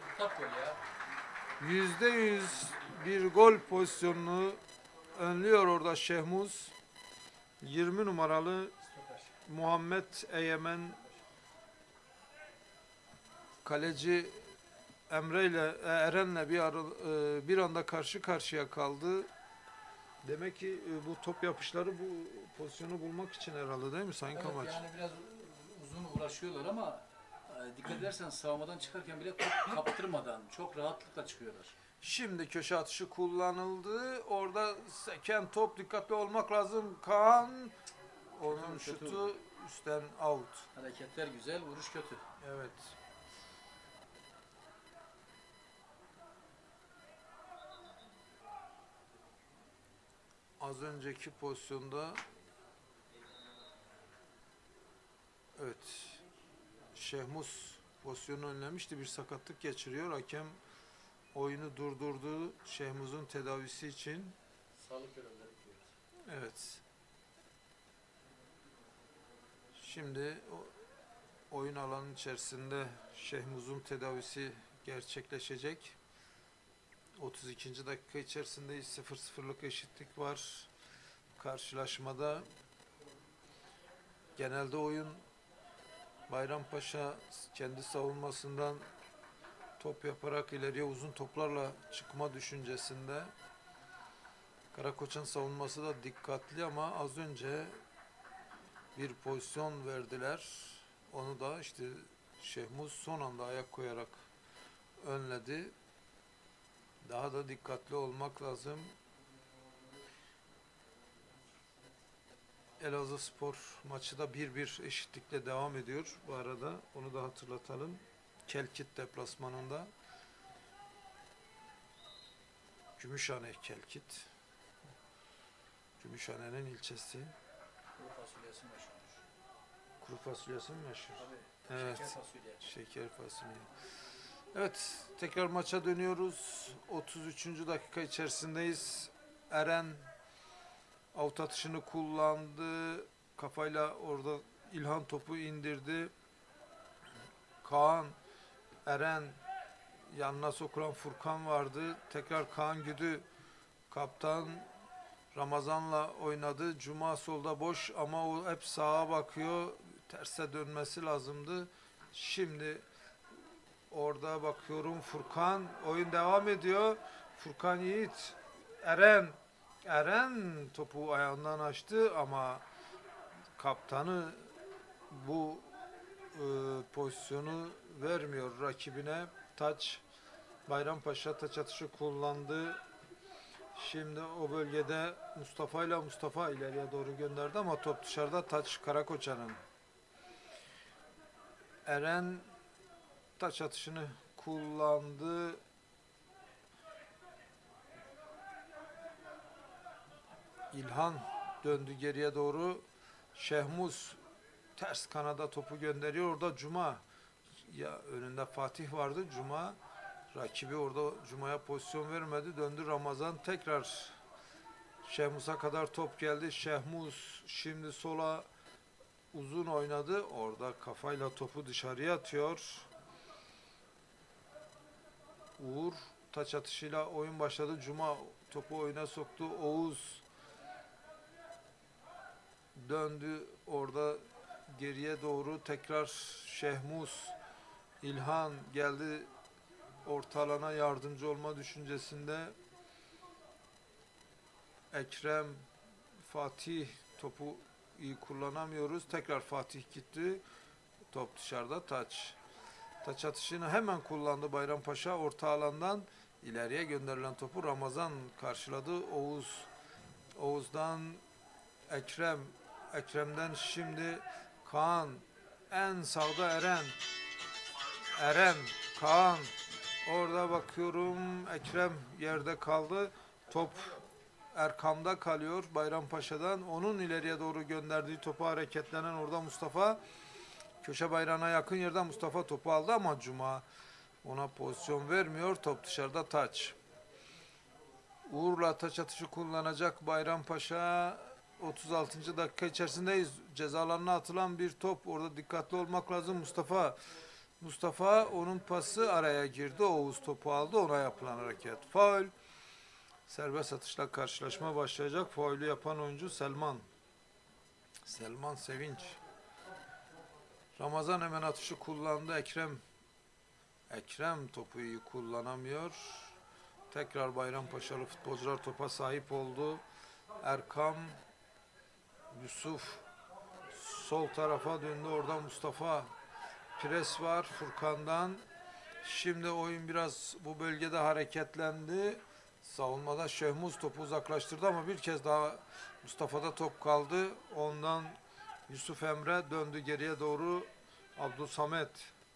%100 bir gol pozisyonunu önlüyor orada Şehmuz. 20 numaralı Muhammed Eyemen kaleci Emre ile Eren'le bir anda karşı karşıya kaldı. Demek ki bu top yapışları bu pozisyonu bulmak için herhalde, değil mi Sayın Evet, Kamaç? yani biraz uzun uğraşıyorlar ama dikkat edersen savunmadan çıkarken bile top kaptırmadan çok rahatlıkla çıkıyorlar. Şimdi köşe atışı kullanıldı. Orada seken top, dikkatli olmak lazım. Kaan onun şutu üstten out. Hareketler güzel, vuruş kötü. Evet. Az önceki pozisyonda evet Şehmus pozisyonu önlemişti. Bir sakatlık geçiriyor. Hakem oyunu durdurdu Şehmuz'un tedavisi için. Sağlık görevlileri diyoruz. Evet. Şimdi oyun alanının içerisinde Şehmuz'un tedavisi gerçekleşecek. 32. dakika içerisinde 0-0'lık eşitlik var. Karşılaşmada genelde oyun Bayrampaşa kendi savunmasından top yaparak ileriye uzun toplarla çıkma düşüncesinde. Karakoçan savunması da dikkatli ama az önce bir pozisyon verdiler. Onu da işte Şehmuz son anda ayak koyarak önledi. Daha da dikkatli olmak lazım. Elazığspor maçı da 1-1 eşitlikle devam ediyor bu arada. Onu da hatırlatalım. Kelkit deplasmanında. Gümüşhane Kelkit. Gümüşhane'nin ilçesi. Kuru fasulyesi meşhurdur. Kuru fasulyesi mi meşhur? Tabii. Evet. Şeker fasulye. Şeker fasulye. Evet, tekrar maça dönüyoruz. 33. dakika içerisindeyiz. Eren avuç atışını kullandı. Kafayla orada İlhan topu indirdi. Kaan, Eren, yanına sokulan Furkan vardı. Tekrar Kaan Güdü, kaptan Ramazan'la oynadı. Cuma solda boş ama o hep sağa bakıyor. Terse dönmesi lazımdı. Şimdi orada bakıyorum, Furkan, oyun devam ediyor. Furkan Yiğit, Eren topu ayağından açtı ama kaptanı bu pozisyonu vermiyor rakibine. Taç, Bayrampaşa taç atışı kullandı. Şimdi o bölgede Mustafa ileriye doğru gönderdi ama top dışarıda. Taç Karakoçan'ın. Eren taç atışını kullandı. İlhan döndü geriye doğru. Şehmuz ters kanada topu gönderiyor. Orada Cuma, ya önünde Fatih vardı. Cuma rakibi orada Cuma'ya pozisyon vermedi. Döndü Ramazan. Tekrar Şehmuz'a kadar top geldi. Şehmuz şimdi sola uzun oynadı. Orada kafayla topu dışarıya atıyor. Uğur taç atışıyla oyun başladı. Cuma topu oyuna soktu. Oğuz döndü orada geriye doğru. Tekrar Şehmuz, İlhan geldi orta alana yardımcı olma düşüncesinde. Ekrem, Fatih topu iyi kullanamıyoruz. Tekrar Fatih gitti. Top dışarıda. Taç atışını hemen kullandı Bayrampaşa. Orta alandan ileriye gönderilen topu Ramazan karşıladı. Oğuz'dan Ekrem'den şimdi Kaan, en sağda Eren, Kaan, orada bakıyorum Ekrem yerde kaldı. Top Erkam'da kalıyor Bayrampaşa'dan. Onun ileriye doğru gönderdiği topu hareketlenen orada Mustafa. Köşe bayrağına yakın yerden Mustafa topu aldı ama Cuma ona pozisyon vermiyor. Top dışarıda. Taç. Uğur'la taç atışı kullanacak Bayrampaşa. 36. dakika içerisindeyiz. Ceza alanına atılan bir top. Orada dikkatli olmak lazım. Mustafa onun pası araya girdi. Oğuz topu aldı. Ona yapılan hareket. Faul. Serbest atışla karşılaşma başlayacak. Faulü yapan oyuncu Selman. Selman Sevinç. Ramazan hemen atışı kullandı. Ekrem topu iyi kullanamıyor. Tekrar Bayrampaşalı futbolcular topa sahip oldu. Erkam, Yusuf sol tarafa döndü. Orada Mustafa. Pres var Furkan'dan. Şimdi oyun biraz bu bölgede hareketlendi. Savunmada Şehmuz topu uzaklaştırdı ama bir kez daha Mustafa'da top kaldı. Ondan Yusuf Emre döndü geriye doğru. Abdülsamet.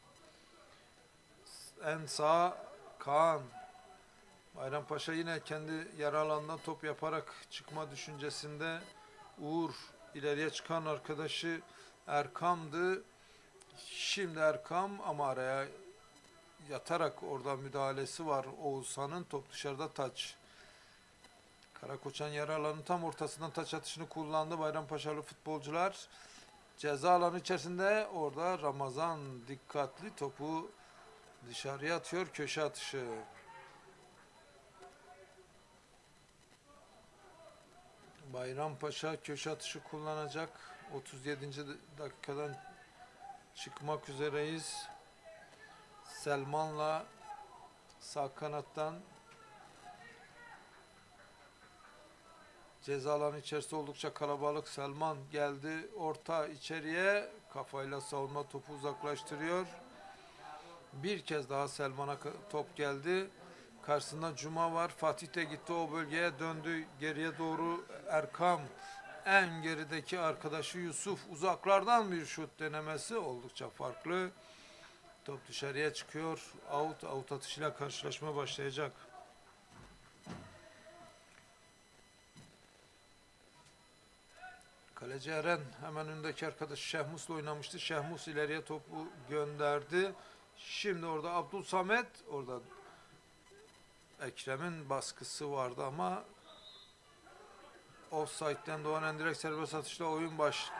En sağ Kaan. Bayrampaşa yine kendi yarı alanından top yaparak çıkma düşüncesinde. Uğur ileriye çıkan arkadaşı Erkam'dı. Şimdi Erkam ama araya yatarak orada müdahalesi var Oğuzhan'ın. Top dışarıda. Taç. Karakoçan yarı alanın tam ortasından taç atışını kullandı Bayrampaşalı futbolcular. Ceza alanı içerisinde orada Ramazan dikkatli topu dışarıya atıyor. Köşe atışı. Bayrampaşa köşe atışı kullanacak. 37. dakikadan çıkmak üzereyiz. Selman'la sağ kanattan ceza alanı içerisinde oldukça kalabalık. Selman geldi orta içeriye, kafayla savunma topu uzaklaştırıyor. Bir kez daha Selman'a top geldi. Karşısında Cuma var. Fatih de gitti o bölgeye, döndü geriye doğru. Erkam, en gerideki arkadaşı Yusuf, uzaklardan bir şut denemesi, oldukça farklı. Top dışarıya çıkıyor. Out atışıyla karşılaşma başlayacak. Kaleci Eren hemen önündeki arkadaş Şehmus'la oynamıştı. Şehmus ileriye topu gönderdi. Şimdi orada Abdülsamet, orada Ekrem'in baskısı vardı ama offside'den doğan endirekt serbest atışla oyun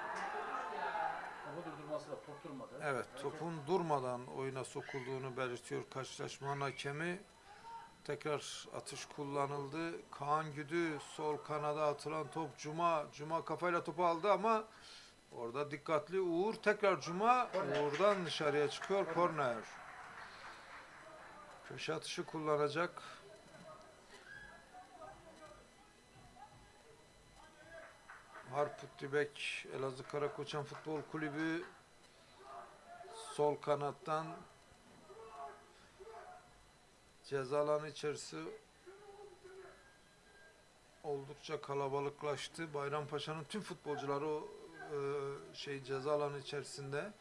Ama durdurması da top durmadı. Evet, topun durmadan oyuna sokulduğunu belirtiyor karşılaşmanın hakemi. Tekrar atış kullanıldı. Kaan Güdü sol kanada atılan top Cuma. Cuma kafayla topu aldı ama orada dikkatli Uğur. Tekrar Cuma. Uğur'dan dışarıya çıkıyor. Korner. Köşe atışı kullanacak. Harput Dibek, Elazığ Karakoçan Futbol Kulübü sol kanattan ceza alanı içerisi oldukça kalabalıklaştı. Bayrampaşa'nın tüm futbolcuları o ceza alanı içerisinde.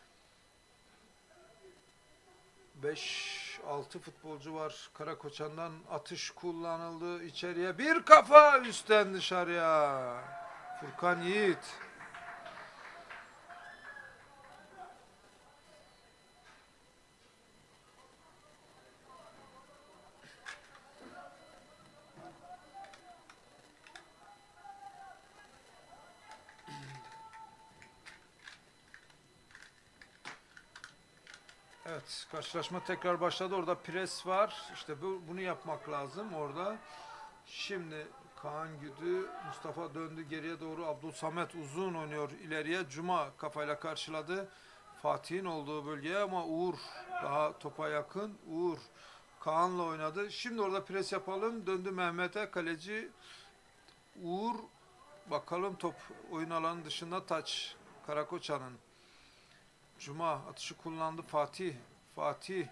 5-6 futbolcu var. Karakoçan'dan atış kullanıldı. İçeriye bir kafa üstten dışarıya. Furkan Yiğit. Evet, karşılaşma tekrar başladı. Orada pres var. İşte bunu yapmak lazım orada. Şimdi Kaan Güdü, Mustafa döndü geriye doğru. Abdülsamet uzun oynuyor ileriye. Cuma kafayla karşıladı. Fatih'in olduğu bölgeye ama Uğur daha topa yakın. Uğur Kaan'la oynadı. Şimdi orada pres yapalım. Döndü Mehmet'e. Kaleci Uğur. Bakalım top oyun alanı dışında taç. Karakoçan'ın. Cuma atışı kullandı. Fatih.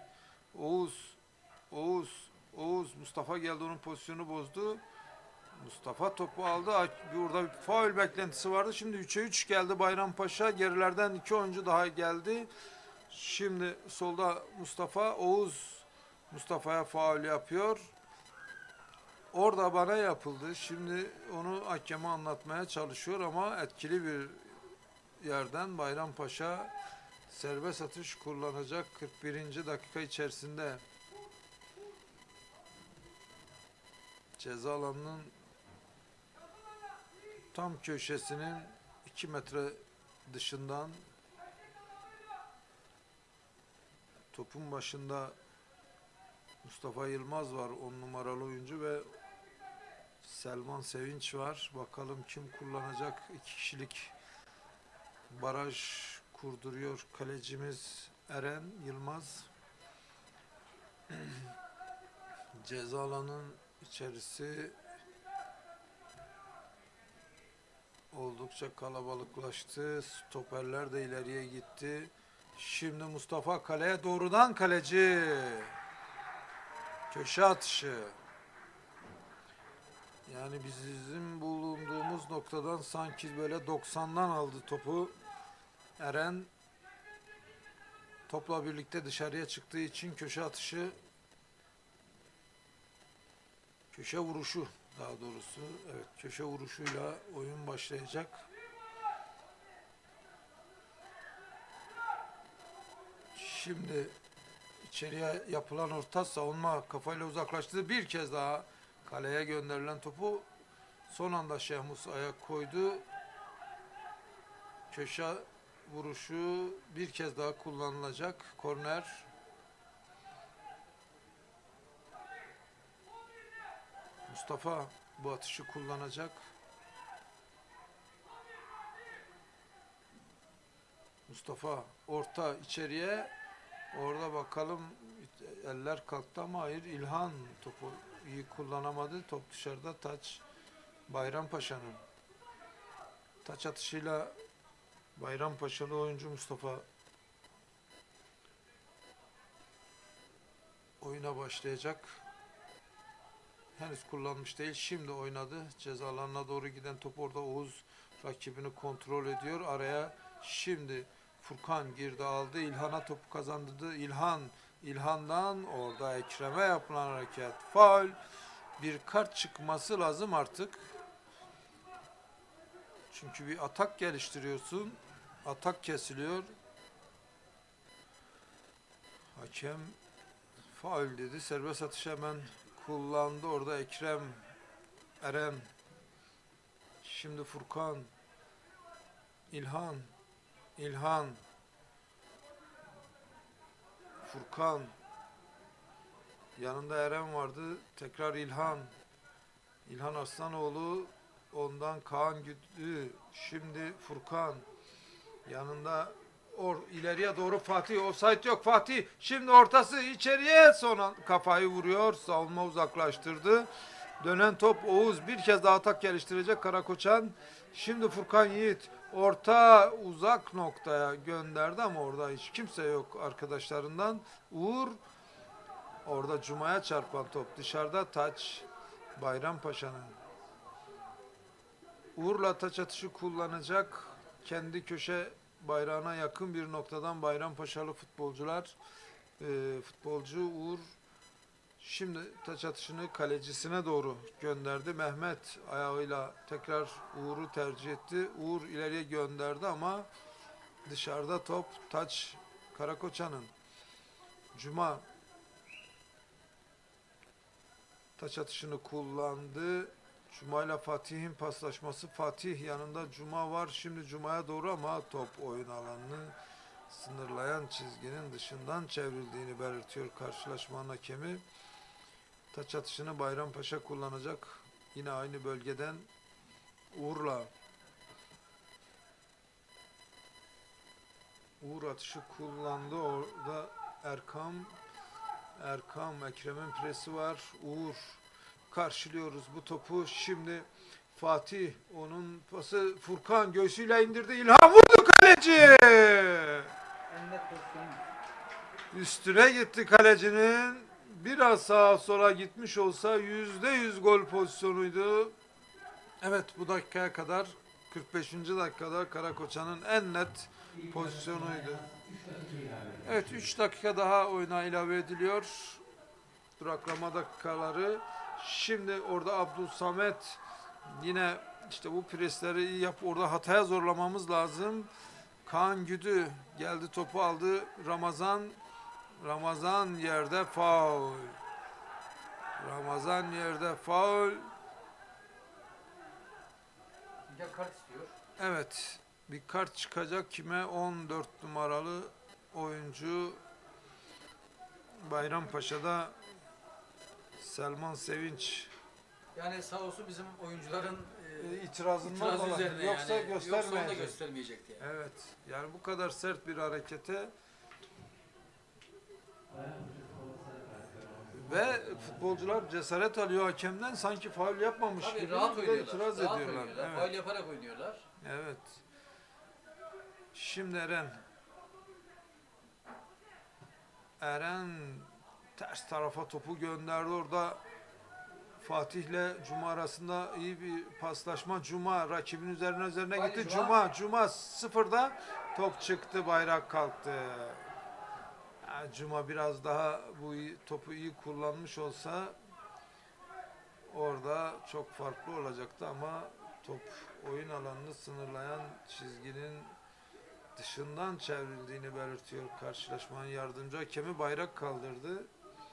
Oğuz. Mustafa geldi, onun pozisyonu bozdu. Mustafa topu aldı. Burada bir faul beklentisi vardı. Şimdi 3'e 3 geldi Bayrampaşa. Gerilerden 2 oyuncu daha geldi. Şimdi solda Mustafa'ya faul yapıyor. Orada bana yapıldı. Şimdi onu hakeme anlatmaya çalışıyor ama etkili bir yerden Bayrampaşa serbest atış kullanacak 41. dakika içerisinde. Ceza alanının tam köşesinin 2 metre dışından topun başında Mustafa Yılmaz var, 10 numaralı oyuncu, ve Selman Sevinç var. Bakalım kim kullanacak? 2 kişilik baraj kurduruyor kalecimiz Eren Yılmaz. Ceza alanının içerisi oldukça kalabalıklaştı. Stoperler de ileriye gitti. Şimdi Mustafa kaleye doğrudan, kaleci. Köşe atışı. Yani bizim bulunduğumuz noktadan sanki böyle 90'dan aldı topu. Eren topla birlikte dışarıya çıktığı için köşe atışı, köşe vuruşu daha doğrusu. Evet, köşe vuruşuyla oyun başlayacak. Şimdi içeriye yapılan orta savunma kafayla uzaklaştı. Bir kez daha kaleye gönderilen topu son anda Şehmus ayak koydu. Köşe vuruşu bir kez daha kullanılacak. Korner. Mustafa bu atışı kullanacak. Mustafa orta içeriye. Orada bakalım, eller kalktı ama hayır, İlhan topu iyi kullanamadı. Top dışarıda, taç Bayrampaşa'nın. Taç atışıyla Bayrampaşalı oyuncu Mustafa oyuna başlayacak. Henüz kullanmış değil. Şimdi oynadı. Ceza alanına doğru giden top, orada Oğuz rakibini kontrol ediyor. Araya şimdi Furkan girdi, aldı. İlhan'a topu kazandırdı. İlhan'dan orada Ekrem'e yapılan hareket. Faul. Bir kart çıkması lazım artık. Çünkü bir atak geliştiriyorsun. Atak kesiliyor. Hakem faul dedi. Serbest atış hemen kullandı. Orada Ekrem, Eren, şimdi Furkan, İlhan, Furkan, yanında Eren vardı. Tekrar İlhan Arslanoğlu, ondan Kaan Güdü, şimdi Furkan, yanında ileriye doğru Fatih, offside yok Fatih, şimdi ortası içeriye, son kafayı vuruyor, savunma uzaklaştırdı. Dönen top Oğuz, bir kez daha atak geliştirecek Karakoçan. Şimdi Furkan Yiğit orta uzak noktaya gönderdi ama orada hiç kimse yok arkadaşlarından. Uğur, orada Cuma'ya çarpan top dışarıda, taç Bayrampaşa'nın. Uğur'la taç atışı kullanacak, kendi köşe bayrağına yakın bir noktadan Bayrampaşalı futbolcu Uğur şimdi taç atışını kalecisine doğru gönderdi. Mehmet ayağıyla tekrar Uğur'u tercih etti. Uğur ileriye gönderdi ama dışarıda top, taç Karakoçan'ın. Cuma taç atışını kullandı. Cuma ile Fatih'in paslaşması. Fatih yanında Cuma var. Şimdi Cuma'ya doğru ama top oyun alanını sınırlayan çizginin dışından çevrildiğini belirtiyor karşılaşmanın hakemi. Taç atışını Bayrampaşa kullanacak. Yine aynı bölgeden Uğur'la. Uğur atışı kullandı. Orada Ekrem'in presi var. Uğur, karşılıyoruz bu topu. Şimdi Fatih, onun pası, Furkan göğsüyle indirdi. İlhan vurdu, kaleci. Üstüne gitti kalecinin. Biraz sağa sola gitmiş olsa %100 gol pozisyonuydu. Evet, bu dakikaya kadar 45. dakikada Karakoçan'ın en net pozisyonuydu. Evet, 3 dakika daha oyuna ilave ediliyor. Duraklama dakikaları. Şimdi orada Abdülsamet, yine işte bu presleri iyi yap. Orada hataya zorlamamız lazım. Kaan Güdü geldi, topu aldı. Ramazan yerde faul. Bir de kart istiyor. Evet, bir kart çıkacak kime? 14 numaralı oyuncu Bayrampaşa'da Selman Sevinç. Yani sağ olsun bizim oyuncuların itirazından itirazı dolayı. üzerine Yoksa yani. Yoksa onu da göstermeyecek. göstermeyecekti yani. Evet, yani bu kadar sert bir harekete ve futbolcular cesaret alıyor hakemden, sanki faul yapmamış Tabii gibi rahat oynuyorlar. itiraz Rahat ediyorlar. oynuyorlar. Evet. Faul yaparak oynuyorlar. Evet. Şimdi Eren ters tarafa topu gönderdi. Orada Fatih'le Cuma arasında iyi bir paslaşma. Cuma rakibin üzerine Haydi gitti. Cuma. Cuma sıfırda top çıktı, bayrak kalktı. Yani Cuma biraz daha bu topu iyi kullanmış olsa orada çok farklı olacaktı ama top oyun alanını sınırlayan çizginin dışından çevrildiğini belirtiyor karşılaşmanın yardımcı hakemi. Bayrak kaldırdı.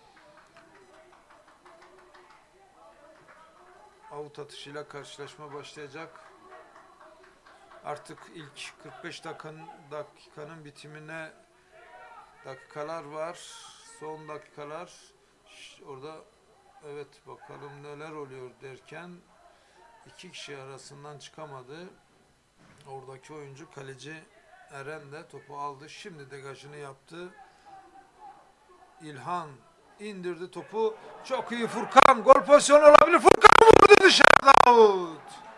Avut atışıyla karşılaşma başlayacak. Artık ilk 45 dakikanın bitimine dakikalar var. Son dakikalar. Orada evet, bakalım neler oluyor derken iki kişi arasından çıkamadı. Oradaki oyuncu, kaleci Eren de topu aldı. Şimdi degajını yaptı. İlhan indirdi topu. Çok iyi Furkan. Gol pozisyonu olabilir. Furkan vurdu, dışarıda out.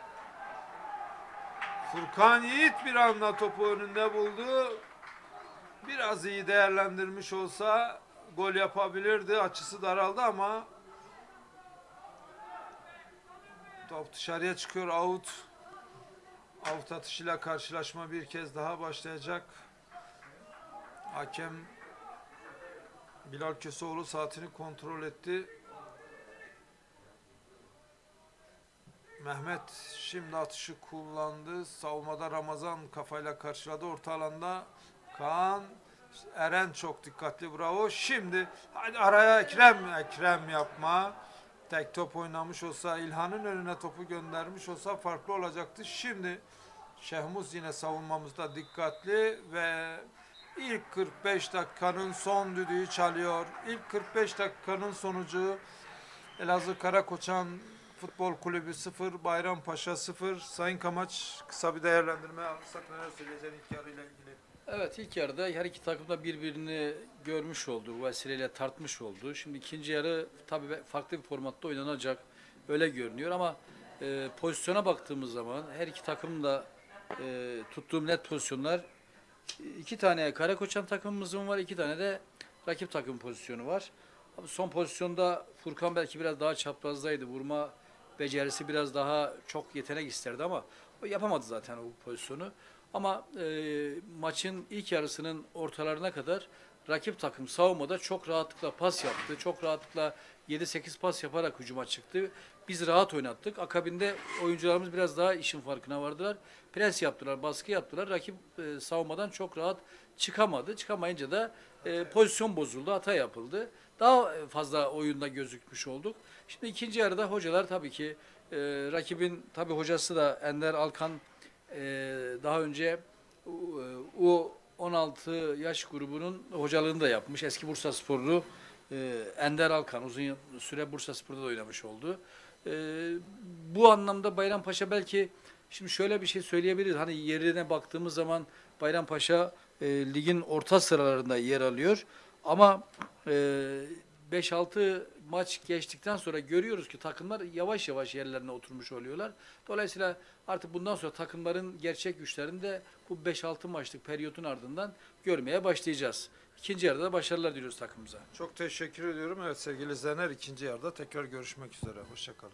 Furkan Yiğit bir anda topu önünde buldu. Biraz iyi değerlendirmiş olsa gol yapabilirdi. Açısı daraldı ama top dışarıya çıkıyor, out. Out atışıyla karşılaşma bir kez daha başlayacak. Hakem Bilal Köseoğlu saatini kontrol etti. Mehmet şimdi atışı kullandı. Savunmada Ramazan kafayla karşıladı. Orta alanda Kaan. Eren çok dikkatli, bravo. Şimdi hadi araya Ekrem yapma. Tek top oynamış olsa, İlhan'ın önüne topu göndermiş olsa farklı olacaktı. Şimdi Şehmuz yine savunmamızda dikkatli ve ilk 45 dakikanın son düdüğü çalıyor. İlk 45 dakikanın sonucu Elazığ Karakoçan Futbol Kulübü 0, Bayrampaşa 0. Sayın Kamaç, kısa bir değerlendirme alırsak neler söyleyeceksin ilk yarıyla ilgili? Evet, ilk yarıda her iki takım da birbirini görmüş oldu, bu vesileyle tartmış oldu. Şimdi ikinci yarı tabii farklı bir formatta oynanacak, öyle görünüyor ama pozisyona baktığımız zaman her iki takım da tuttuğum net pozisyonlar, iki tane Karakoçan takımımızın var, iki tane de rakip takım pozisyonu var. Abi son pozisyonda Furkan belki biraz daha çaprazdaydı, vurma becerisi biraz daha çok yetenek isterdi ama o yapamadı zaten o pozisyonu. Ama maçın ilk yarısının ortalarına kadar rakip takım savunmada çok rahatlıkla pas yaptı. Çok rahatlıkla 7-8 pas yaparak hücuma çıktı. Biz rahat oynattık. Akabinde oyuncularımız biraz daha işin farkına vardılar. Pres yaptılar, baskı yaptılar. Rakip savunmadan çok rahat çıkamadı. Çıkamayınca da pozisyon bozuldu, hata yapıldı. Daha fazla oyunda gözükmüş olduk. Şimdi ikinci yarıda hocalar tabii ki rakibin tabii hocası da Ender Alkan daha önce U16 yaş grubunun hocalığını da yapmış. Eski Bursasporlu Ender Alkan uzun süre Bursaspor'da da oynamış oldu. Bu anlamda Bayrampaşa belki şimdi şöyle bir şey söyleyebiliriz. Hani yerine baktığımız zaman Bayrampaşa ligin orta sıralarında yer alıyor. Ama 5-6 maç geçtikten sonra görüyoruz ki takımlar yavaş yavaş yerlerine oturmuş oluyorlar. Dolayısıyla artık bundan sonra takımların gerçek güçlerini de bu 5-6 maçlık periyotun ardından görmeye başlayacağız. İkinci yarıda başarılar diliyoruz takımımıza. Çok teşekkür ediyorum. Evet sevgili izleyenler, ikinci yarıda tekrar görüşmek üzere. Hoşçakalın.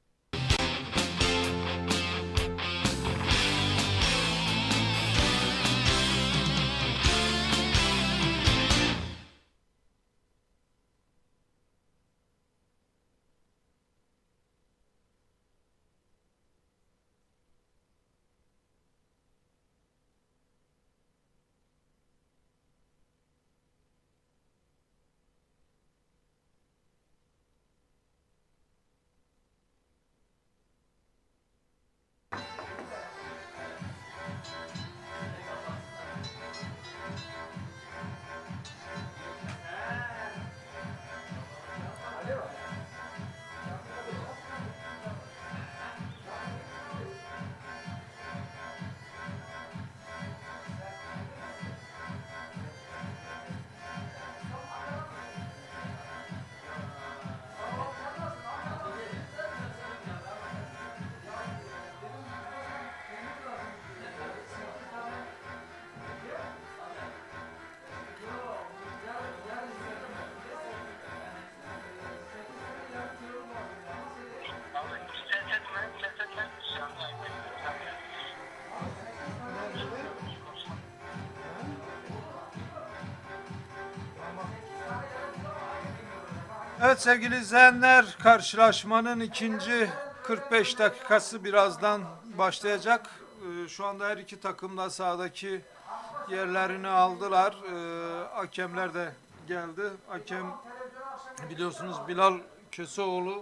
Evet sevgili izleyenler, karşılaşmanın ikinci 45 dakikası birazdan başlayacak. Şu anda her iki takım da sahadaki yerlerini aldılar. Hakemler de geldi. Hakem biliyorsunuz Bilal Köseoğlu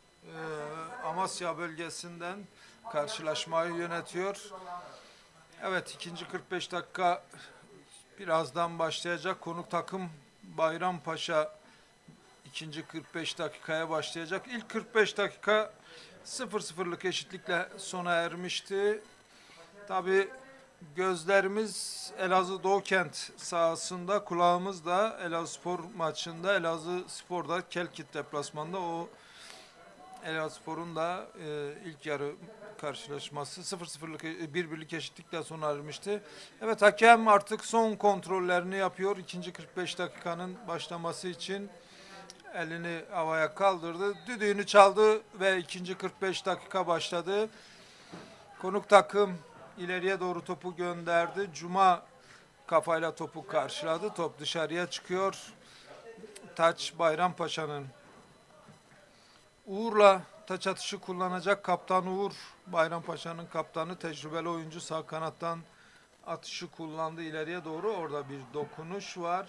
Amasya bölgesinden karşılaşmayı yönetiyor. Evet, ikinci 45 dakika birazdan başlayacak. Konuk takım Bayrampaşa ikinci 45 dakikaya başlayacak. İlk 45 dakika 0-0'lık eşitlikle sona ermişti. Tabii gözlerimiz Elazığ Doğukent sahasında, kulağımız da Elazığspor maçında, Elazığspor'da Kelkit deplasmanında o Elazığspor'un da ilk yarı karşılaşması 0-0'lık 1-1'lik eşitlikle sona ermişti. Evet, hakem artık son kontrollerini yapıyor. İkinci 45 dakikanın başlaması için elini havaya kaldırdı. Düdüğünü çaldı ve ikinci 45 dakika başladı. Konuk takım ileriye doğru topu gönderdi. Cuma kafayla topu karşıladı. Top dışarıya çıkıyor. Taç Bayrampaşa'nın. Uğur'la taç atışı kullanacak kaptan Uğur. Bayrampaşa'nın kaptanı, tecrübeli oyuncu, sağ kanattan atışı kullandı ileriye doğru. Orada bir dokunuş var.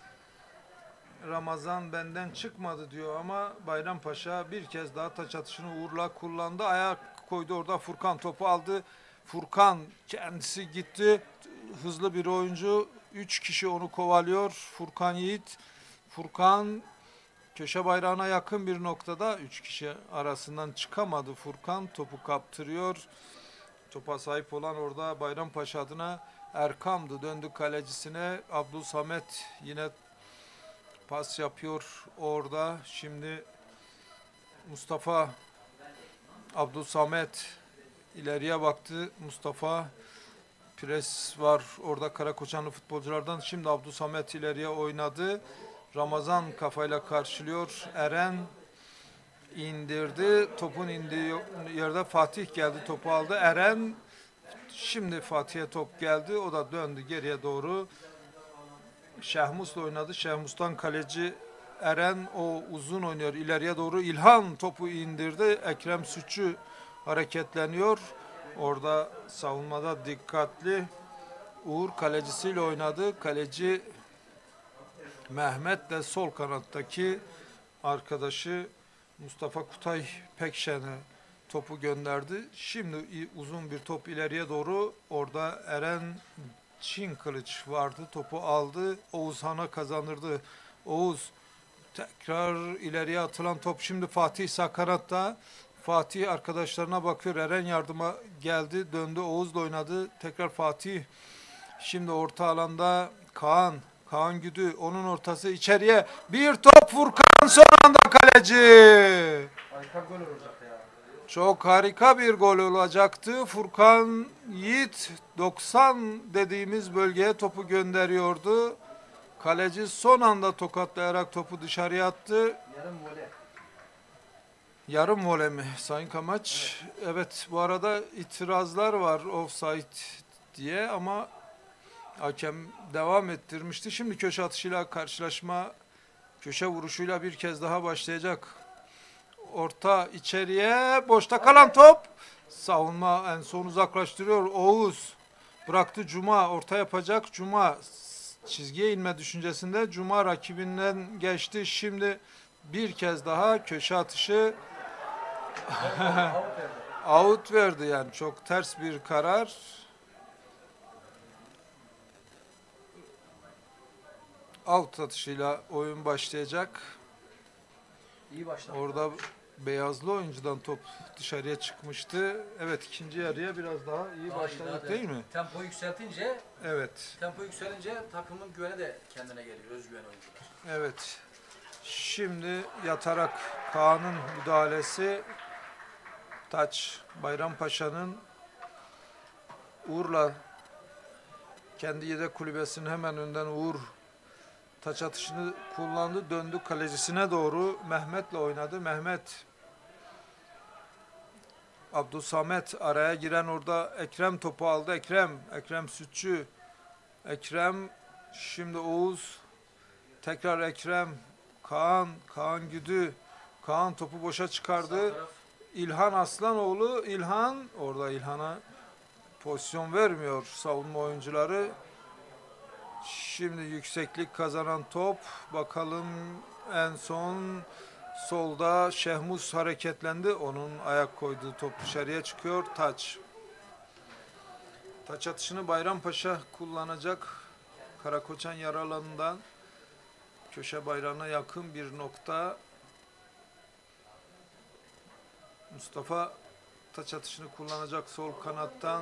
Ramazan benden çıkmadı diyor ama Bayrampaşa bir kez daha taç atışını Uğur'la kullandı. Ayak koydu orada, Furkan topu aldı. Furkan kendisi gitti. Hızlı bir oyuncu. 3 kişi onu kovalıyor. Furkan Yiğit. Furkan köşe bayrağına yakın bir noktada 3 kişi arasından çıkamadı. Furkan topu kaptırıyor. Topa sahip olan orada Bayrampaşa adına Erkam'dı. Döndü kalecisine. Abdülsamet yine pas yapıyor orada. Şimdi Mustafa, Abdülsamet ileriye baktı. Mustafa, pres var orada Karakoçanlı futbolculardan. Şimdi Abdülsamet ileriye oynadı. Ramazan kafayla karşılıyor. Eren indirdi. Topun indiği yerde Fatih geldi. Topu aldı. Eren, şimdi Fatih'e top geldi. O da döndü geriye doğru. Şehmus'la oynadı. Şehmus'tan kaleci Eren, o uzun oynuyor ileriye doğru. İlhan topu indirdi. Ekrem Sütçü hareketleniyor. Orada savunmada dikkatli. Uğur kalecisiyle oynadı. Kaleci Mehmet de sol kanattaki arkadaşı Mustafa Kutay Pekşen'e topu gönderdi. Şimdi uzun bir top ileriye doğru. Orada Eren Çin Kılıç vardı. Topu aldı. Oğuzhan'a kazandırdı. Oğuz tekrar ileriye atılan top. Şimdi Fatih sağ kanatta. Fatih arkadaşlarına bakıyor. Eren yardıma geldi. Döndü. Oğuz'la oynadı. Tekrar Fatih. Şimdi orta alanda Kaan. Kaan Güdü. Onun ortası içeriye. Bir top, Furkan son anda kaleci. Harika gol olacak ya. Çok harika bir gol olacaktı. Furkan Yiğit 90 dediğimiz bölgeye topu gönderiyordu. Kaleci son anda tokatlayarak topu dışarıya attı. Yarım voley. Yarım voley mi Sayın Kamaç? Evet, bu arada itirazlar var offside diye ama hakem devam ettirmişti. Şimdi köşe atışıyla karşılaşma, köşe vuruşuyla bir kez daha başlayacak. Orta içeriye, boşta kalan top. Savunma en son uzaklaştırıyor. Oğuz bıraktı, Cuma orta yapacak. Cuma çizgiye inme düşüncesinde. Cuma rakibinden geçti. Şimdi bir kez daha köşe atışı out verdi, yani çok ters bir karar. Out atışıyla oyun başlayacak. İyi başladı. Orada beyazlı oyuncudan top dışarıya çıkmıştı. Evet, ikinci yarıya biraz daha iyi başladık değil mi? Tempo yükseltince, Evet. takımın güveni de kendine geliyor, özgüven oyuncular. Evet. Şimdi yatarak Kaan'ın müdahalesi, taç Bayrampaşa'nın Uğur'la kendi yedek kulübesinin hemen önden Uğur taç atışını kullandı. Döndü kalecisine doğru. Mehmet'le oynadı. Mehmet, Abdülsamet araya giren orada Ekrem topu aldı. Ekrem Sütçü. Ekrem, şimdi Oğuz. Tekrar Ekrem. Kaan Güdü. Kaan topu boşa çıkardı. İlhan Aslanoğlu. İlhan, orada İlhan'a pozisyon vermiyor savunma oyuncuları. Şimdi yükseklik kazanan top. Bakalım, en son solda Şehmus hareketlendi. Onun ayak koyduğu top dışarıya çıkıyor. Taç. Taç atışını Bayrampaşa kullanacak. Karakoçan yarı alanından köşe bayrağına yakın bir nokta. Mustafa taç atışını kullanacak sol kanattan.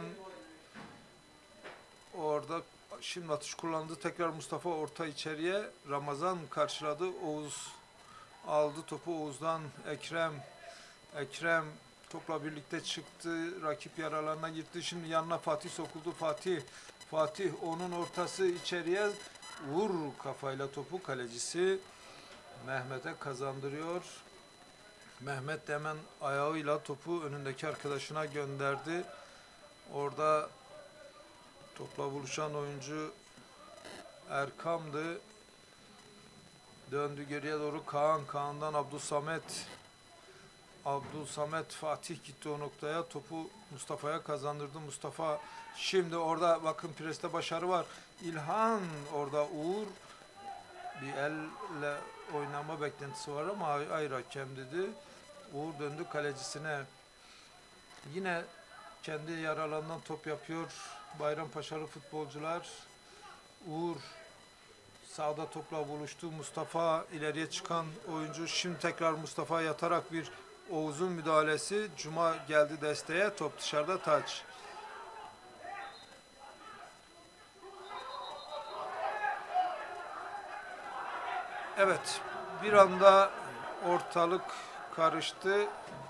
Orada şimdi atış kullandı. Tekrar Mustafa orta içeriye. Ramazan karşıladı. Oğuz aldı topu. Oğuz'dan Ekrem topla birlikte çıktı. Rakip yaralarına gitti. Şimdi yanına Fatih sokuldu. Fatih onun ortası içeriye. Vur kafayla topu, kalecisi Mehmet'e kazandırıyor. Mehmet de hemen ayağıyla topu önündeki arkadaşına gönderdi. Orada topla buluşan oyuncu Erkam'dı. Döndü geriye doğru Kaan'dan Abdülsamet. Abdülsamet Fatih gitti o noktaya. Topu Mustafa'ya kazandırdı. Mustafa şimdi orada bakın preste başarı var. İlhan orada Uğur bir elle oynama beklentisi var ama hayır hakem dedi. Uğur döndü kalecisine. Yine kendi yarı alanından top yapıyor Bayrampaşalı futbolcular. Uğur sağda topla buluştu. Mustafa ileriye çıkan oyuncu. Şimdi tekrar Mustafa yatarak bir Oğuz'un müdahalesi. Cuma geldi desteğe. Top dışarıda, taç. Evet. Bir anda ortalık karıştı.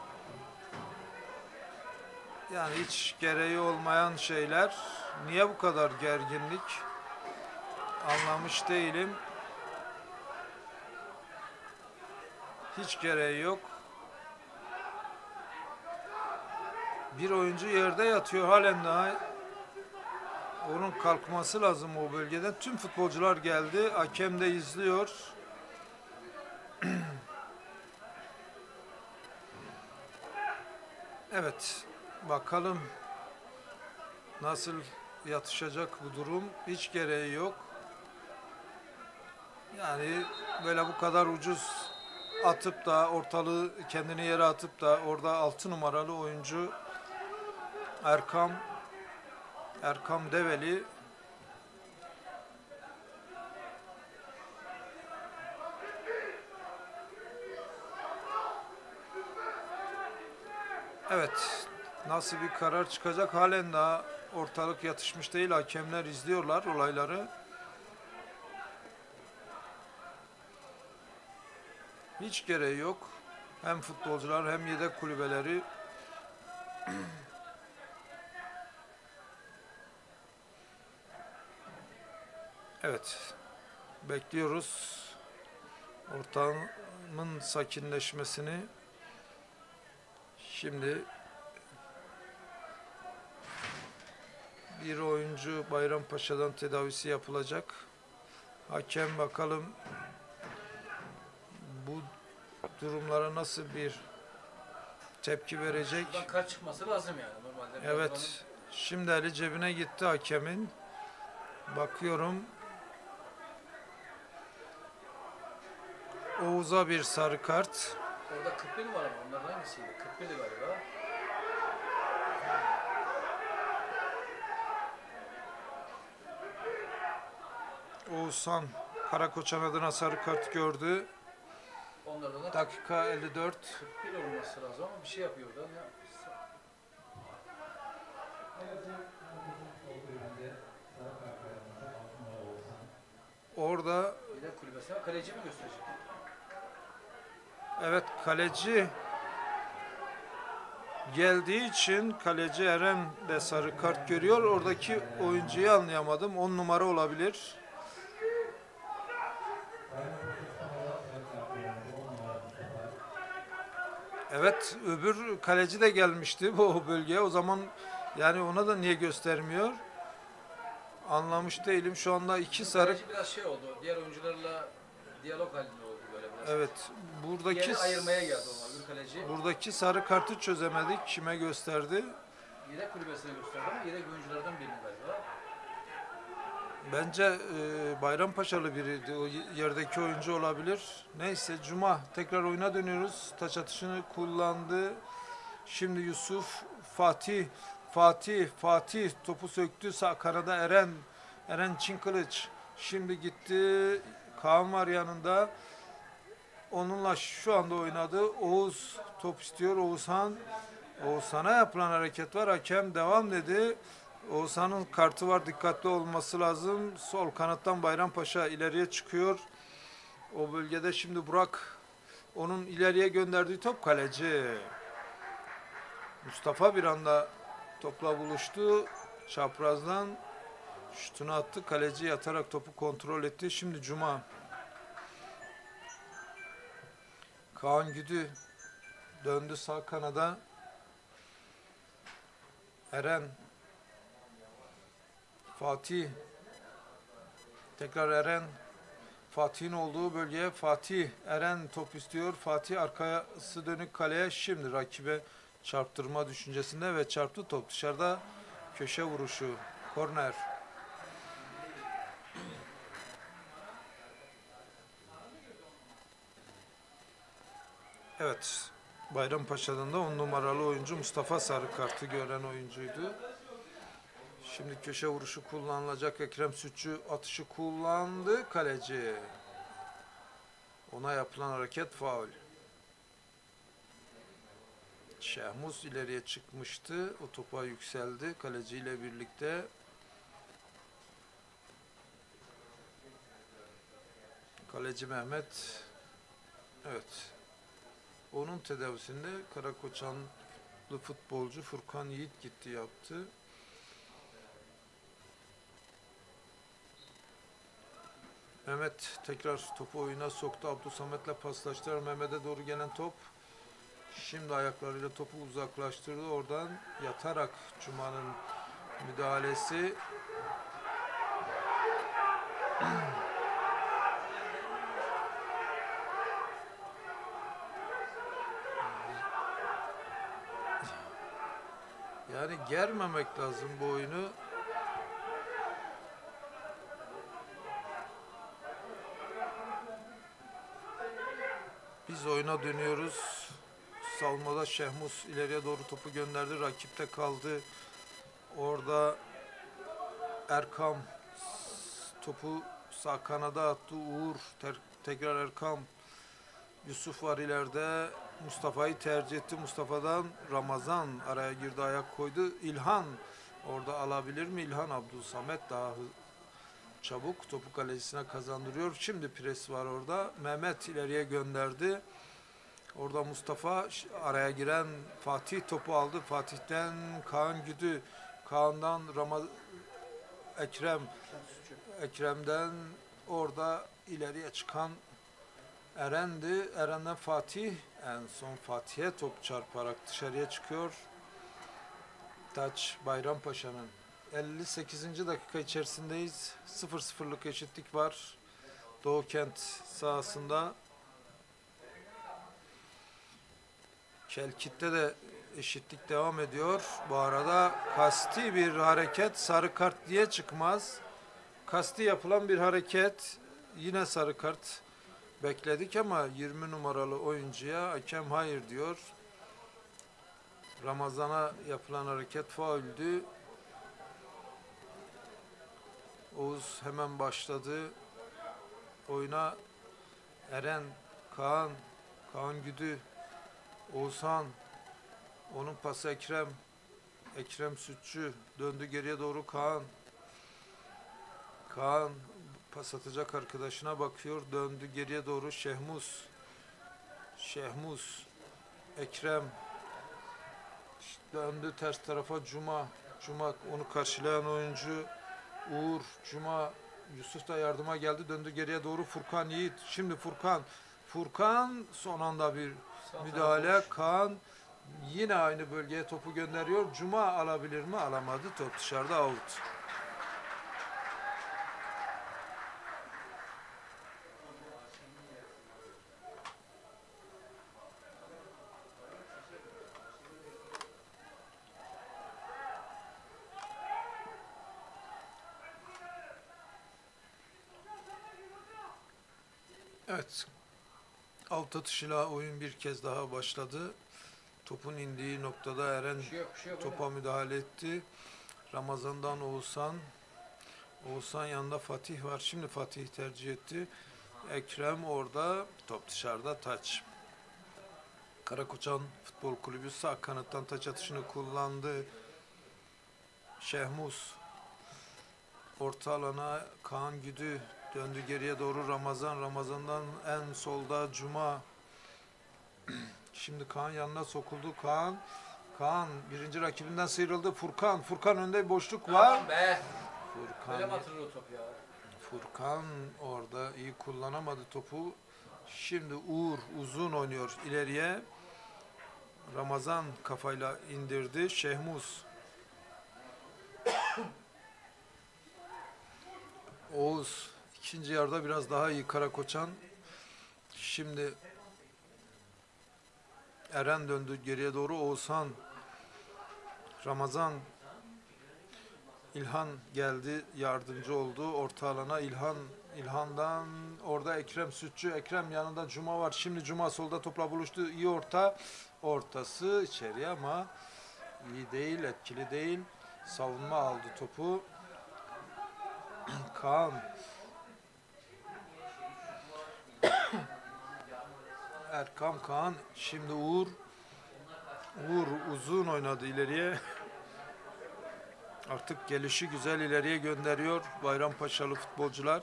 Yani hiç gereği olmayan şeyler. Niye bu kadar gerginlik? Anlamış değilim. Hiç gereği yok. Bir oyuncu yerde yatıyor halen daha. Onun kalkması lazım o bölgeden. Tüm futbolcular geldi. Hakem de izliyor. Evet. Bakalım nasıl yatışacak bu durum. Hiç gereği yok. Yani böyle bu kadar ucuz atıp da ortalığı kendini yere atıp da orada 6 numaralı oyuncu Erkam Develi evet, nasıl bir karar çıkacak halen daha ortalık yatışmış değil. Hakemler izliyorlar olayları. Hiç gereği yok. Hem futbolcular hem yedek kulübeleri. Evet. Bekliyoruz ortamın sakinleşmesini. Şimdi bir oyuncu Bayrampaşa'dan tedavisi yapılacak. Hakem bakalım bu durumlara nasıl bir tepki verecek. Buradan kar çıkması lazım yani normalde. Evet. Şimdi eli cebine gitti hakemin. Bakıyorum. Oğuz'a bir sarı kart. Orada 41 var ama onların hangisiydi? 41'di galiba. Oğuzhan Karakoçan adına sarı kart gördü. Onlarda da Dakika 54. 41 olması lazım ama bir şey yapıyor da. Orada Bir de kulübesine kaleci mi gösterecek? evet, kaleci geldiği için kaleci Eren de sarı kart görüyor. Oradaki oyuncuyu anlayamadım. 10 numara olabilir. Evet, öbür kaleci de gelmişti bu bölgeye. O zaman yani ona da niye göstermiyor? Anlamış değilim. Şu anda iki sarı. Kaleci biraz şey oldu. Diğer oyuncularla diyalog halinde oldu böyle biraz. Evet, buradaki Yeri ayırmaya geldi onlar bir kaleci. buradaki sarı kartı çözemedik. Kime gösterdi? Yedek kulübesine gösterdi ama yedek oyunculardan birini galiba. Bence Bayrampaşalı biriydi. O yerdeki oyuncu olabilir. Neyse, Cuma tekrar oyuna dönüyoruz. Taç atışını kullandı. Şimdi Yusuf, Fatih topu söktü. Sağ kanada Eren Çinkılıç. Şimdi gitti. Kaan var yanında. Onunla şu anda oynadı. Oğuz top istiyor. Oğuzhan'a yapılan hareket var. Hakem devam dedi. Oğuzhan'ın kartı var. Dikkatli olması lazım. Sol kanattan Bayrampaşa ileriye çıkıyor. O bölgede şimdi Burak, onun ileriye gönderdiği top kaleci. Mustafa bir anda topla buluştu. Çaprazdan şutunu attı. Kaleci yatarak topu kontrol etti. Şimdi Cuma. Kaan Güdü döndü sağ kanada. Eren, Fatih, tekrar Eren, Fatih'in olduğu bölgeye Fatih Eren top istiyor. Fatih arkası dönük kaleye, şimdi rakibe çarptırma düşüncesinde ve çarptı, top dışarıda. Köşe vuruşu, korner. Evet, Bayrampaşa'dan da 10 numaralı oyuncu Mustafa sarı kartı gören oyuncuydu. Şimdi köşe vuruşu kullanılacak. Ekrem Sütçü atışı kullandı. Kaleci. Ona yapılan hareket faul. Şehmus ileriye çıkmıştı. O topa yükseldi kaleciyle birlikte. Kaleci Mehmet. Evet. Onun tedavisinde Karakoçanlı futbolcu Furkan Yiğit gitti yaptı. Mehmet tekrar topu oyuna soktu. Abdülsamet'le paslaştılar. Mehmet'e doğru gelen top. Şimdi ayaklarıyla topu uzaklaştırdı. Oradan yatarak Cuma'nın müdahalesi. Yani germemek lazım bu oyunu. Biz oyuna dönüyoruz. Savunmada Şehmus ileriye doğru topu gönderdi. Rakipte kaldı. Orada Erkam topu sağ kanada attı. Uğur tekrar Erkam. Yusuf var ileride. Mustafa'yı tercih etti. Mustafa'dan Ramazan araya girdi, ayak koydu. İlhan orada alabilir mi? İlhan, Abdülsamet daha çabuk topu kalecisine kazandırıyor. Şimdi pres var orada. Mehmet ileriye gönderdi. Orada Mustafa, araya giren Fatih topu aldı. Fatih'ten Kaan Güdü. Kaan'dan Ekrem'den orada ileriye çıkan Eren'di. Eren'den Fatih. En son Fatih'e top çarparak dışarıya çıkıyor. Taç Bayrampaşa'nın. 58. dakika içerisindeyiz. 0-0'lık eşitlik var. Doğukent sahasında. Kelkit'te de eşitlik devam ediyor. Bu arada kasti bir hareket, sarı kart diye çıkmaz. Kasti yapılan bir hareket, yine sarı kart bekledik ama 20 numaralı oyuncuya hakem hayır diyor. Ramazan'a yapılan hareket fauldü. Oğuz hemen başladı oyuna. Eren, Kaan Güdü, Oğuzhan, onun pası Ekrem Sütçü döndü geriye doğru. Kaan pas atacak arkadaşına bakıyor, döndü geriye doğru. Şehmus, Ekrem döndü ters tarafa. Cuma onu karşılayan oyuncu Uğur. Yusuf da yardıma geldi, döndü geriye doğru. Furkan Yiğit, şimdi Furkan son anda bir müdahale. Kaan yine aynı bölgeye topu gönderiyor. Cuma alabilir mi? Alamadı. Top dışarıda, out. Evet. Alt atışıyla oyun bir kez daha başladı. Topun indiği noktada Eren topa müdahale etti. Ramazan'dan Oğuzhan yanında Fatih var. Şimdi Fatih tercih etti. Ekrem orada. Top dışarıda, taç. Karakoçan Futbol Kulübü sağ kanattan taç atışını kullandı. Şehmus orta alana, Kaan Güdü döndü geriye doğru. Ramazan'dan en solda Cuma. Şimdi Kaan yanına sokuldu. Kaan birinci rakibinden sıyrıldı. Furkan önünde bir boşluk var. Furkan orada iyi kullanamadı topu. Şimdi Uğur uzun oynuyor ileriye. Ramazan kafayla indirdi. Şehmus. Oğuz İkinci yarıda biraz daha iyi Karakoçan. Şimdi Eren döndü geriye doğru. Oğuzhan, Ramazan, İlhan geldi, yardımcı oldu. Orta alana İlhan'dan orada Ekrem Sütçü. Ekrem yanında Cuma var. Şimdi Cuma solda topla buluştu. İyi orta. Ortası içeriye ama iyi değil, etkili değil. Savunma aldı topu. Kaan. Erkam Kaan. Şimdi Uğur. Uğur uzun oynadı ileriye. Artık gelişi güzel ileriye gönderiyor Bayrampaşalı futbolcular.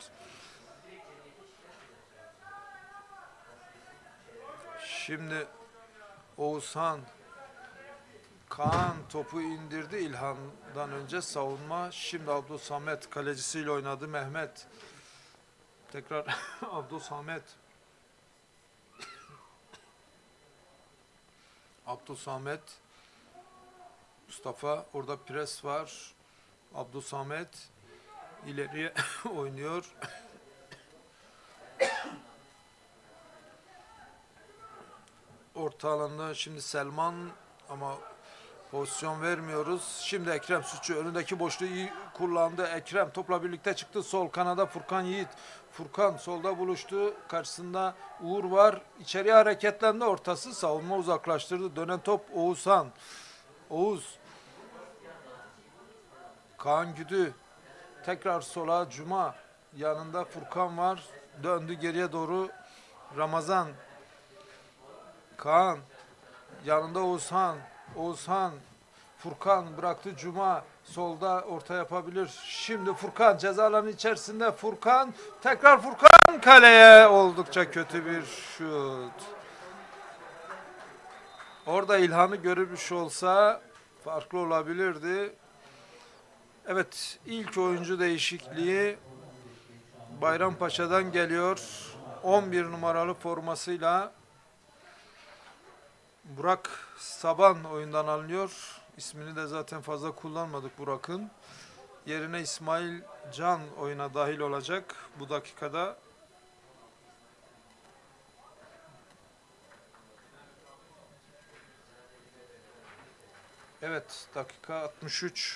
Şimdi Oğuzhan, Kaan topu indirdi İlhan'dan önce savunma. Şimdi Abdülsamet kalecisiyle oynadı. Mehmet. Tekrar Abdülsamet. Abdülsamet. Mustafa, orada pres var. Abdülsamet ileriye oynuyor. Orta alanda şimdi Selman ama pozisyon vermiyoruz. Şimdi Ekrem Sütçü önündeki boşluğu iyi kullandı. Ekrem topla birlikte çıktı. Sol kanada Furkan Yiğit. Furkan solda buluştu. Karşısında Uğur var. İçeriye hareketlendi. Ortası savunma uzaklaştırdı. Dönen top Oğuzhan. Oğuz. Kaan Güdü. Tekrar sola Cuma. Yanında Furkan var. Döndü geriye doğru Ramazan. Kaan. Yanında Oğuzhan. Oğuzhan. Furkan bıraktı Cuma. Solda orta yapabilir. Şimdi Furkan ceza alanı içerisinde. Furkan. Tekrar Furkan kaleye. Oldukça kötü bir şut. Orada İlhan'ı görmüş olsa farklı olabilirdi. Evet, ilk oyuncu değişikliği Bayrampaşa'dan geliyor. 11 numaralı formasıyla Burak Saban oyundan alınıyor. İsmini de zaten fazla kullanmadık Burak'ın. Yerine İsmail Can oyuna dahil olacak bu dakikada. Evet, dakika 63.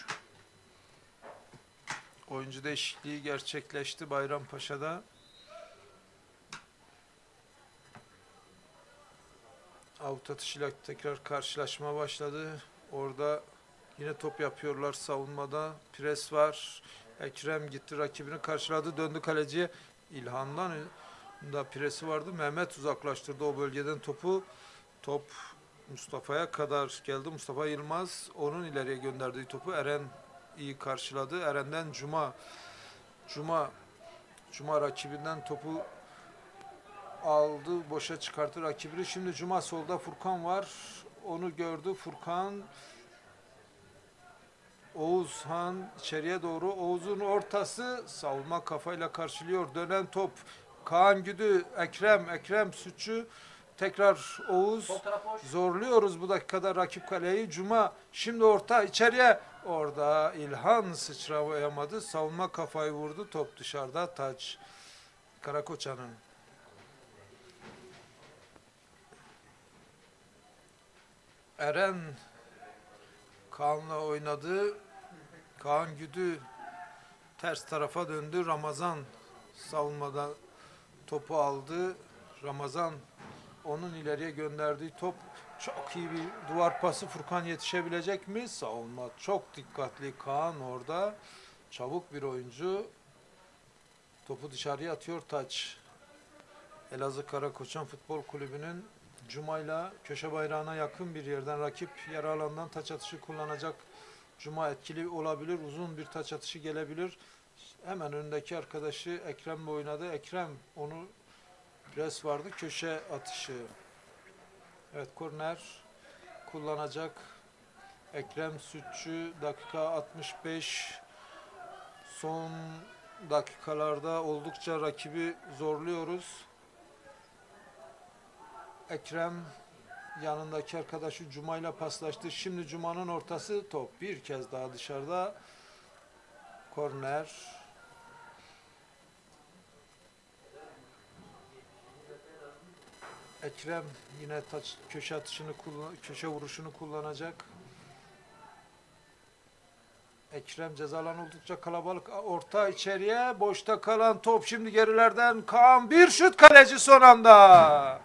Oyuncu değişikliği gerçekleşti Bayrampaşa'da. Avut atışıyla tekrar karşılaşma başladı. Orada yine top yapıyorlar savunmada. Pres var. Ekrem gitti rakibini karşıladı. Döndü kaleciye. İlhan'dan da presi vardı. Mehmet uzaklaştırdı o bölgeden topu. Top Mustafa'ya kadar geldi. Mustafa Yılmaz onun ileriye gönderdiği topu Eren iyi karşıladı. Eren'den Cuma rakibinden topu aldı. Boşa çıkarttı rakibini. Şimdi Cuma solda Furkan var. Onu gördü. Furkan Oğuzhan içeriye doğru. Oğuz'un ortası savunma kafayla karşılıyor. Dönen top Kaan Güdü, Ekrem Sütçü. Tekrar Oğuz. Zorluyoruz bu dakikada rakip kaleyi. Cuma şimdi orta içeriye. Orada İlhan sıçrayamadı. Savunma kafayı vurdu. Top dışarıda. Taç Karakoçan'ın. Eren Kaan'la oynadı. Kaan Güdü ters tarafa döndü. Ramazan savunmada topu aldı. Ramazan onun ileriye gönderdiği top çok iyi bir duvar pası. Furkan yetişebilecek mi? Savunma çok dikkatli. Kaan orada. Çabuk bir oyuncu. Topu dışarıya atıyor Taç. Elazığ Karakoçan Futbol Kulübü'nün Cuma'yla köşe bayrağına yakın bir yerden rakip yarı alandan taç atışı kullanacak. Cuma etkili olabilir. Uzun bir taç atışı gelebilir. Hemen önündeki arkadaşı Ekrem'le oynadı. Ekrem onu pres vardı. Köşe atışı. Evet korner kullanacak. Ekrem Sütçü dakika 65. Son dakikalarda oldukça rakibi zorluyoruz. Ekrem yanındaki arkadaşı Cuma ile paslaştı. Şimdi Cuma'nın ortası top bir kez daha dışarıda. Korner. Ekrem yine köşe atışını köşe vuruşunu kullanacak. Ekrem ceza alanı oldukça kalabalık. Orta içeriye. Boşta kalan top şimdi gerilerden. Kaan bir şut, kaleci son anda.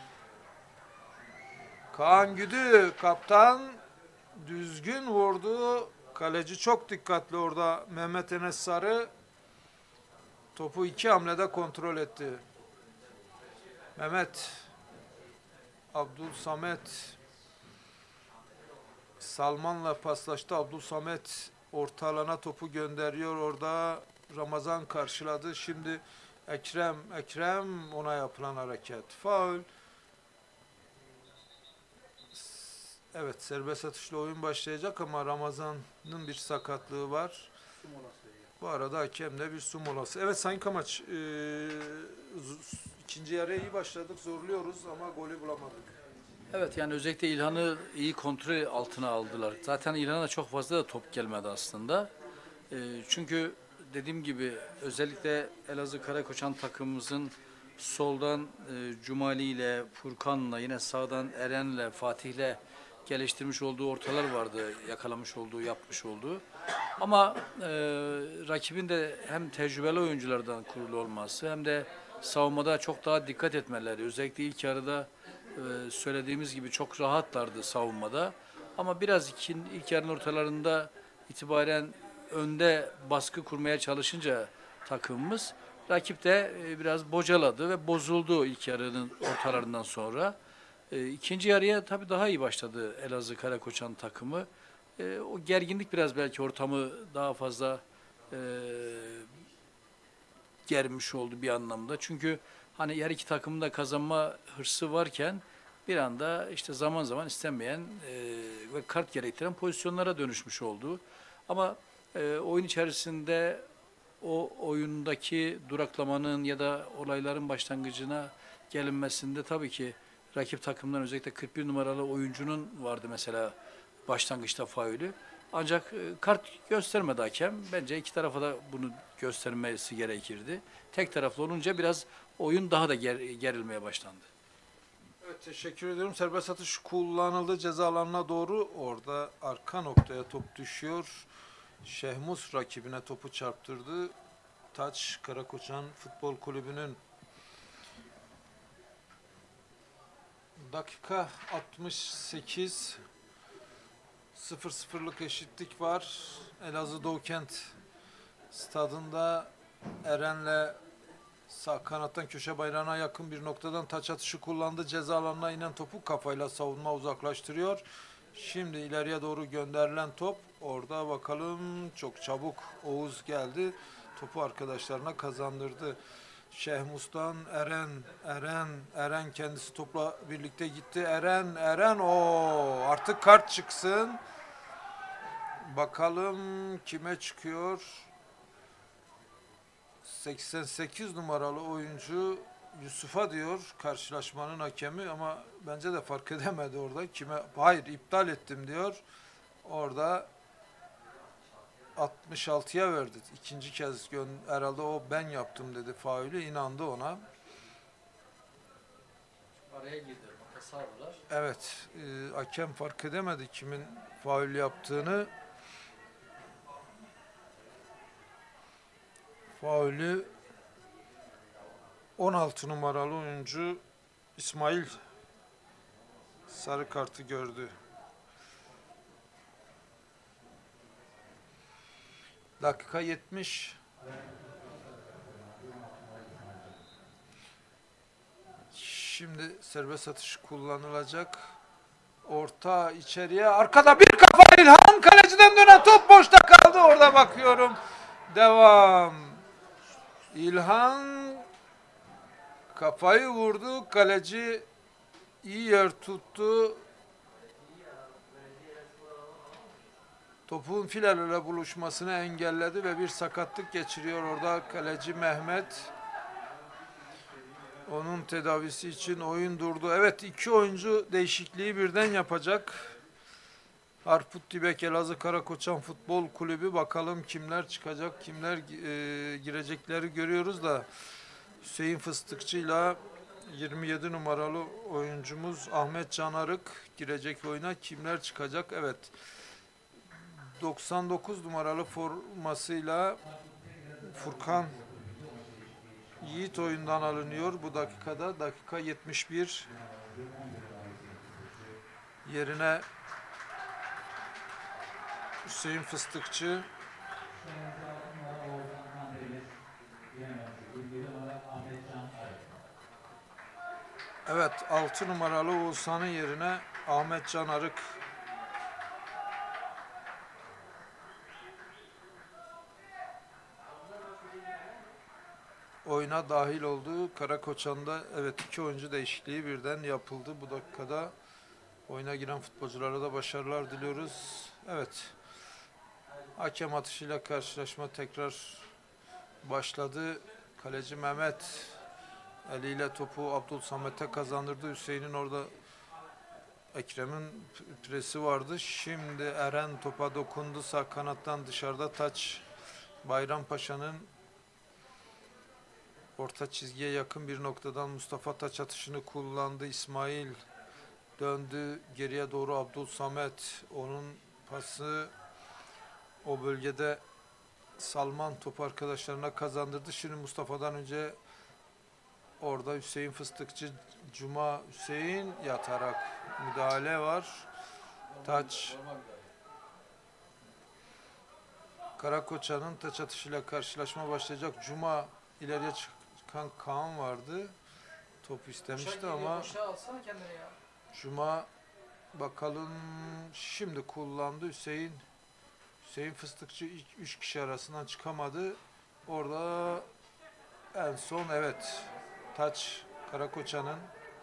Kaan Güdü, kaptan düzgün vurdu. Kaleci çok dikkatli orada. Mehmet Enes Sarı topu 2 hamlede kontrol etti. Mehmet, Abdülsamet Salman'la paslaştı. Abdülsamet orta alana topu gönderiyor. Orada Ramazan karşıladı. Şimdi Ekrem ona yapılan hareket. Faul. Evet, serbest atışla oyun başlayacak ama Ramazan'ın bir sakatlığı var. Bu arada hakem de bir su molası. Evet Sayın Kamaç, ikinci yarıya iyi başladık, zorluyoruz ama golü bulamadık. Evet, yani özellikle İlhan'ı iyi kontrol altına aldılar. Zaten İlhan'a çok fazla da top gelmedi aslında. Çünkü dediğim gibi özellikle Elazığ Karakoçan takımımızın soldan Cumali ile Furkan'la, yine sağdan Eren'le, Fatih'le geliştirmiş olduğu ortalar vardı, yakalamış olduğu, yapmış olduğu. Ama rakibin de hem tecrübeli oyunculardan kurulu olması hem de savunmada çok daha dikkat etmeleri. Özellikle ilk yarıda söylediğimiz gibi çok rahatlardı savunmada. Ama biraz ilk yarının ortalarında itibaren önde baskı kurmaya çalışınca takımımız, rakip de biraz bocaladı ve bozuldu ilk yarının ortalarından sonra. İkinci yarıya tabii daha iyi başladı Elazığ Karakoçan takımı. O gerginlik biraz belki ortamı daha fazla germiş oldu bir anlamda. Çünkü hani her iki takımın da kazanma hırsı varken bir anda işte zaman zaman istenmeyen ve kart gerektiren pozisyonlara dönüşmüş oldu. Ama oyun içerisinde o oyundaki duraklamanın ya da olayların başlangıcına gelinmesinde tabii ki rakip takımdan özellikle 41 numaralı oyuncunun vardı mesela başlangıçta faulü. Ancak kart göstermedi hakem. Bence iki tarafa da bunu göstermesi gerekirdi. Tek taraflı olunca biraz oyun daha da gerilmeye başlandı. Evet, teşekkür ediyorum. Serbest atış kullanıldı ceza alanına doğru. Orada arka noktaya top düşüyor. Şehmus rakibine topu çarptırdı. Taç Karakoçan Futbol Kulübü'nün dakika 68, 0-0'lık eşitlik var. Elazığ Doğukent stadında Eren'le sağ kanattan köşe bayrağına yakın bir noktadan taç atışı kullandı. Ceza alanına inen topu kafayla savunma uzaklaştırıyor. Şimdi ileriye doğru gönderilen top. Orada bakalım, çok çabuk Oğuz geldi. Topu arkadaşlarına kazandırdı. Şehmus'tan Eren kendisi topla birlikte gitti. Eren o artık kart çıksın. Bakalım kime çıkıyor? 88 numaralı oyuncu Yusuf'a diyor karşılaşmanın hakemi, ama bence de fark edemedi orada. Hayır, iptal ettim diyor. Orada 66'ya verdi. İkinci kez herhalde o ben yaptım dedi faulü, inandı ona. Araya girdi. Sağdılar. Evet, hakem fark edemedi kimin faul yaptığını. Faulü 16 numaralı oyuncu İsmail sarı kartı gördü. Dakika 70. Şimdi serbest atış kullanılacak. Orta içeriye, arkada bir kafa İlhan, kaleciden dönen top boşta kaldı. Orada bakıyorum. Devam. İlhan kafayı vurdu. Kaleci iyi yer tuttu. Topun filelerle buluşmasını engelledi ve bir sakatlık geçiriyor orada kaleci Mehmet. Onun tedavisi için oyun durdu. Evet, iki oyuncu değişikliği birden yapacak. Harput Dibek Elazığ Karakoçan Futbol Kulübü, bakalım kimler çıkacak, kimler girecekleri görüyoruz da Hüseyin Fıstıkçı ile 27 numaralı oyuncumuz Ahmet Can Arık girecek oyuna. Kimler çıkacak? Evet. 99 numaralı formasıyla Furkan Yiğit oyundan alınıyor bu dakikada. Dakika 71. Yerine Hüseyin Fıstıkçı. Evet, 6 numaralı Oğuzhan'ın yerine Ahmet Can Arık oyuna dahil oldu. Karakoçan'da evet 2 oyuncu değişikliği birden yapıldı. Bu dakikada oyuna giren futbolculara da başarılar diliyoruz. Evet, hakem atışıyla karşılaşma tekrar başladı. Kaleci Mehmet eliyle topu Abdülsamet'e kazandırdı. Hüseyin'in orada Ekrem'in presi vardı. Şimdi Eren topa dokundu. Sağ kanattan dışarıda taç. Bayrampaşa'nın orta çizgiye yakın bir noktadan Mustafa taç atışını kullandı. İsmail döndü. Geriye doğru Abdülsamet. Onun pası o bölgede Salman topu arkadaşlarına kazandırdı. Şimdi Mustafa'dan önce orada Hüseyin Fıstıkçı, Cuma Hüseyin yatarak müdahale var. Taç. Karakoçan'ın taç atışıyla karşılaşma başlayacak. Cuma ileriye çıkan Kaan vardı. Top istemişti ama Cuma bakalım şimdi kullandı Hüseyin. Hüseyin Fıstıkçı ilk 3 kişi arasından çıkamadı. Orada en son evet taç Karakoçan'ın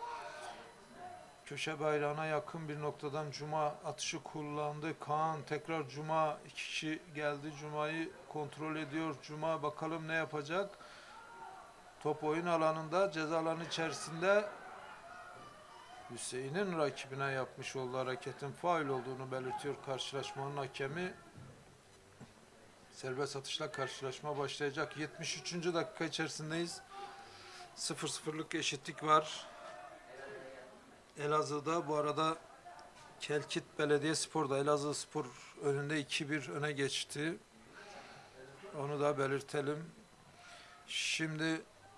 köşe bayrağına yakın bir noktadan Cuma atışı kullandı. Kaan tekrar Cuma 2 kişi geldi. Cuma'yı kontrol ediyor. Cuma bakalım ne yapacak. Top oyun alanında ceza alanı içerisinde Hüseyin'in rakibine yapmış olduğu hareketin faul olduğunu belirtiyor karşılaşmanın hakemi. Serbest atışla karşılaşma başlayacak. 73. dakika içerisindeyiz. 0-0'lık eşitlik var. Elazığ'da bu arada Kelkit Belediyespor'da Elazığ Spor önünde 2-1 öne geçti. Onu da belirtelim. Şimdi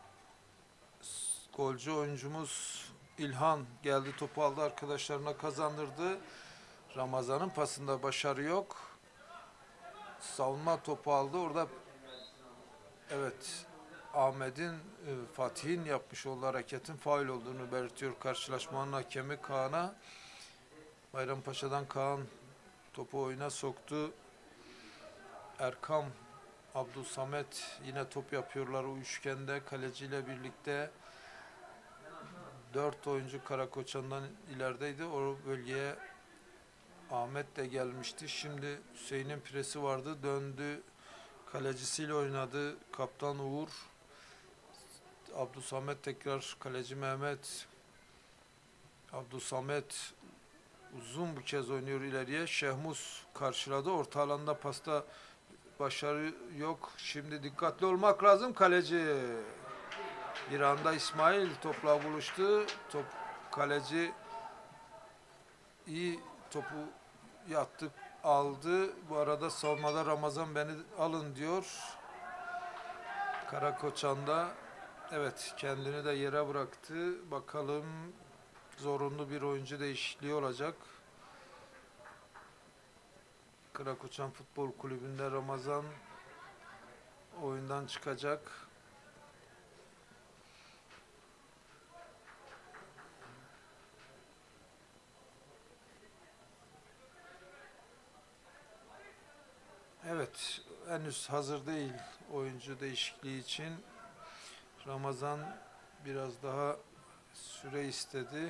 golcü oyuncumuz İlhan geldi, topu aldı, arkadaşlarına kazandırdı. Ramazan'ın pasında başarı yok. Savunma topu aldı. Orada evet Ahmet'in Fatih'in yapmış olduğu hareketin faul olduğunu belirtiyor karşılaşmanın hakemi Kaan'a. Bayrampaşa'dan Kaan topu oyuna soktu. Erkam, Abdülsamet yine top yapıyorlar o üçgende kaleciyle birlikte. 4 oyuncu Karakoçan'dan ilerideydi. O bölgeye Ahmet de gelmişti. Şimdi Hüseyin'in presi vardı. Döndü. Kalecisiyle oynadı. Kaptan Uğur. Abdülsamet tekrar kaleci Mehmet. Abdülsamet uzun bu kez oynuyor ileriye. Şehmus karşıladı. Orta alanda pasta başarı yok. Şimdi dikkatli olmak lazım kaleci. Bir anda İsmail topla buluştu. Top kaleci iyi topu yattı, aldı. Bu arada savunmada Ramazan beni alın diyor. Karakoçan'da evet kendini de yere bıraktı. Bakalım zorunlu bir oyuncu değişikliği olacak. Karakoçan Futbol Kulübü'nde Ramazan oyundan çıkacak. Evet, henüz hazır değil oyuncu değişikliği için. Ramazan biraz daha süre istedi.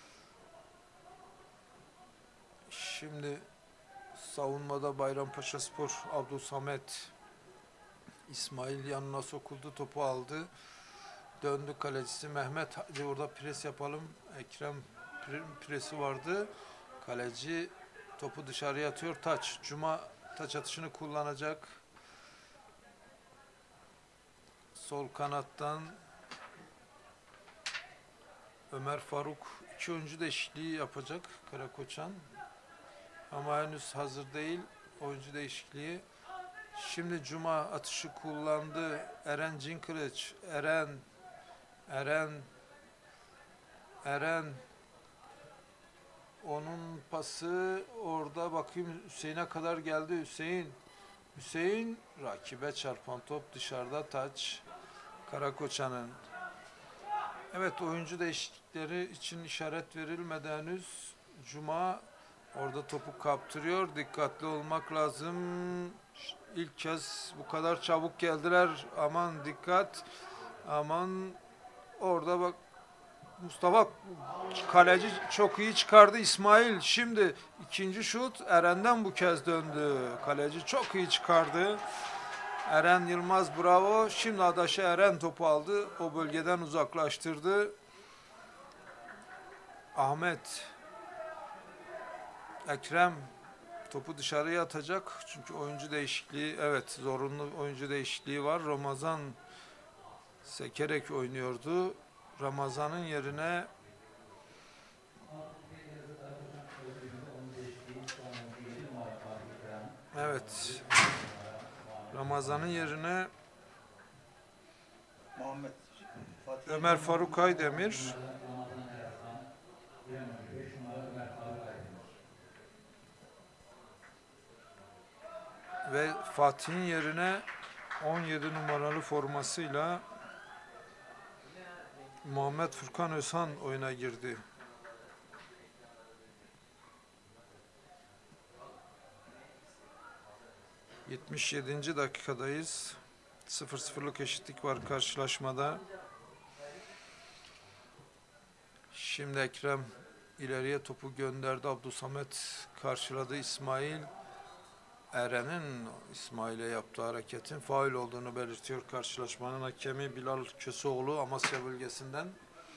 Şimdi savunmada Bayrampaşaspor Abdülsamet İsmail yanına sokuldu, topu aldı. Döndü kalecisi Mehmet. Hadi orada pres yapalım. Ekrem presi vardı. Kaleci topu dışarıya atıyor. Taç. Cuma taç atışını kullanacak. Sol kanattan Ömer Faruk iki oyuncu değişikliği yapacak Karakoçan. Ama henüz hazır değil oyuncu değişikliği. Şimdi Cuma atışı kullandı. Eren Cinkılıç. Eren. Onun pası orada, bakayım Hüseyin'e kadar geldi. Hüseyin rakibe çarpan top, dışarıda, taç Karakoçan'ın. Evet, oyuncu değişiklikleri için işaret verilmedi henüz. Cuma orada topu kaptırıyor. Dikkatli olmak lazım. İlk kez bu kadar çabuk geldiler. Aman dikkat. Aman, orada bak, Mustafa kaleci çok iyi çıkardı. İsmail, şimdi ikinci şut Eren'den bu kez döndü. Kaleci çok iyi çıkardı. Eren Yılmaz bravo. Şimdi adaşı Eren topu aldı. O bölgeden uzaklaştırdı. Ahmet. Ekrem topu dışarıya atacak. Çünkü oyuncu değişikliği, evet, zorunlu oyuncu değişikliği var. Ramazan sekerek oynuyordu. Ramazan'ın yerine evet, Ramazan'ın yerine Muhammed Ömer Faruk Aydemir ve Fatih'in yerine 17 numaralı formasıyla Muhammed Furkan Özhan oyuna girdi. ...77. dakikadayız. 0-0'lık eşitlik var karşılaşmada. Şimdi Ekrem ileriye topu gönderdi. Abdülsamet karşıladı. İsmail. Eren'in İsmail'e yaptığı hareketin faul olduğunu belirtiyor karşılaşmanın hakemi Bilal Köseoğlu, Amasya bölgesinden.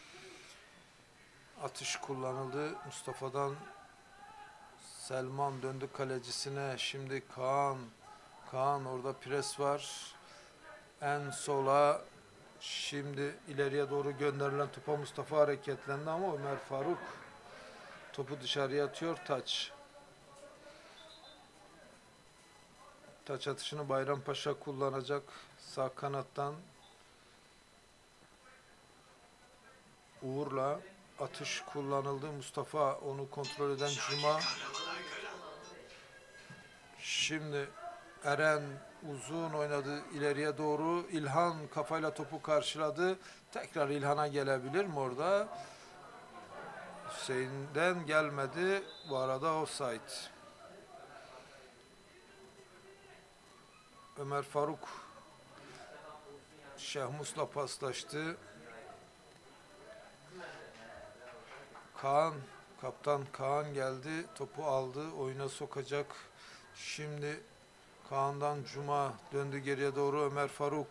Atış kullanıldı. Mustafa'dan Selman döndü kalecisine. Şimdi Kaan, orada pres var. En sola, şimdi ileriye doğru gönderilen topa Mustafa hareketlendi ama Ömer Faruk topu dışarıya atıyor. Taç atışını Bayrampaşa kullanacak sağ kanattan. Uğur'la atış kullanıldı. Mustafa onu kontrol eden Cuma. Şimdi Eren uzun oynadı ileriye doğru. İlhan kafayla topu karşıladı. Tekrar İlhan'a gelebilir mi orada? Hüseyin'den gelmedi. Bu arada offside. Ömer Faruk Şehmus'la paslaştı. Kaptan Kaan geldi. Topu aldı. Oyuna sokacak. Şimdi Kaan'dan Cuma döndü geriye doğru. Ömer Faruk.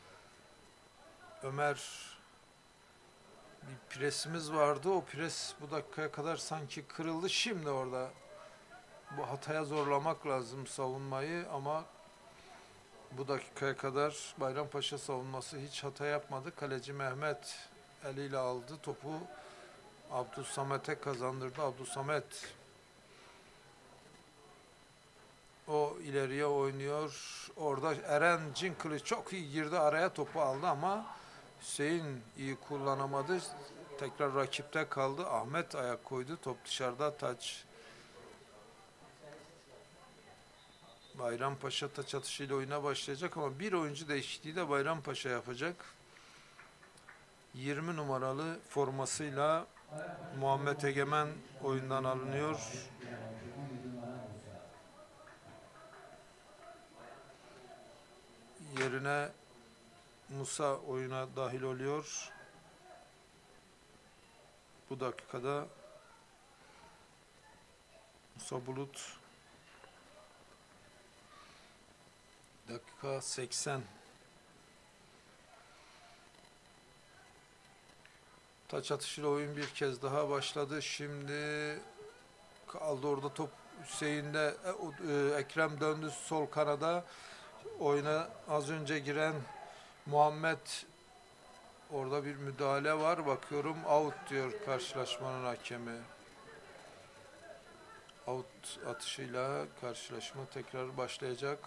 Bir presimiz vardı. O pres bu dakikaya kadar sanki kırıldı. Şimdi orada bu hataya zorlamak lazım savunmayı ama bu dakikaya kadar Bayrampaşa savunması hiç hata yapmadı. Kaleci Mehmet eliyle aldı topu. Abdülsamet'e kazandırdı. Abdülsamet o ileriye oynuyor. Orada Eren Cinkılıç çok iyi girdi. Araya topu aldı ama Hüseyin iyi kullanamadı. Tekrar rakipte kaldı. Ahmet ayak koydu. Top dışarıda, taç. Bayrampaşa taç atışıyla oyuna başlayacak ama bir oyuncu değişikliği de Bayrampaşa yapacak. 20 numaralı formasıyla Muhammed Egemen oyundan alınıyor. Yerine Musa oyuna dahil oluyor. Bu dakikada Musa Bulut. Dakika 80. Taç atışıyla oyun bir kez daha başladı. Şimdi kaldı orada top Hüseyin'de. Ekrem döndü sol kanada. Oyuna az önce giren Muhammed Orada bir müdahale var. Bakıyorum out diyor karşılaşmanın hakemi. Out atışıyla karşılaşma tekrar başlayacak.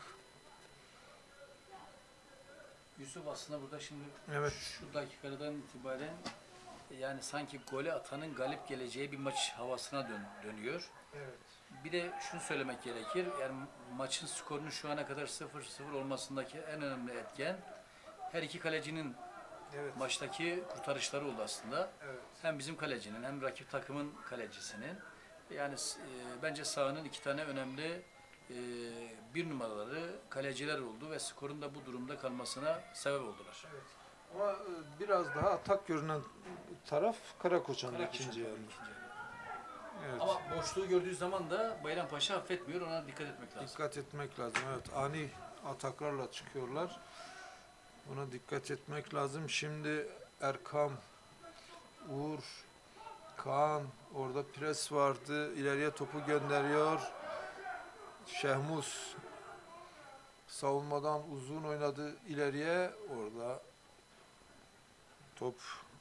Yusuf aslında burada şimdi Evet. şu dakikadan itibaren yani sanki golü atanın galip geleceği bir maç havasına dönüyor. Evet. Bir de şunu söylemek gerekir. Yani maçın skorunun şu ana kadar 0-0 olmasındaki en önemli etken her iki kalecinin Evet. maçtaki kurtarışları oldu aslında. Evet. Hem bizim kalecinin hem rakip takımın kalecisinin. Yani bence sahanın iki tane önemli bir numaraları kaleciler oldu ve skorun da bu durumda kalmasına sebep oldular. Evet. Ama biraz daha atak görünen taraf Karakoçan'da Karakoçan ikinci tabii yarı. ikinci yarı. Evet. Ama boşluğu gördüğü zaman da Bayrampaşa affetmiyor. Ona dikkat etmek lazım. Dikkat etmek lazım. Evet. Ani ataklarla çıkıyorlar. Ona dikkat etmek lazım. Şimdi Erkam, Uğur, Kaan, orada pres vardı. İleriye topu gönderiyor. Şehmus savunmadan uzun oynadı ileriye. Orada top.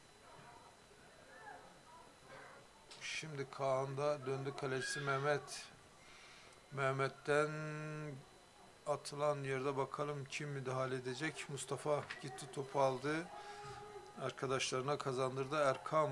Şimdi Kaan'da döndü kalecisi Mehmet. Mehmet'ten atılan yerde bakalım kim müdahale edecek. Mustafa gitti topu aldı. Arkadaşlarına kazandırdı. Erkam.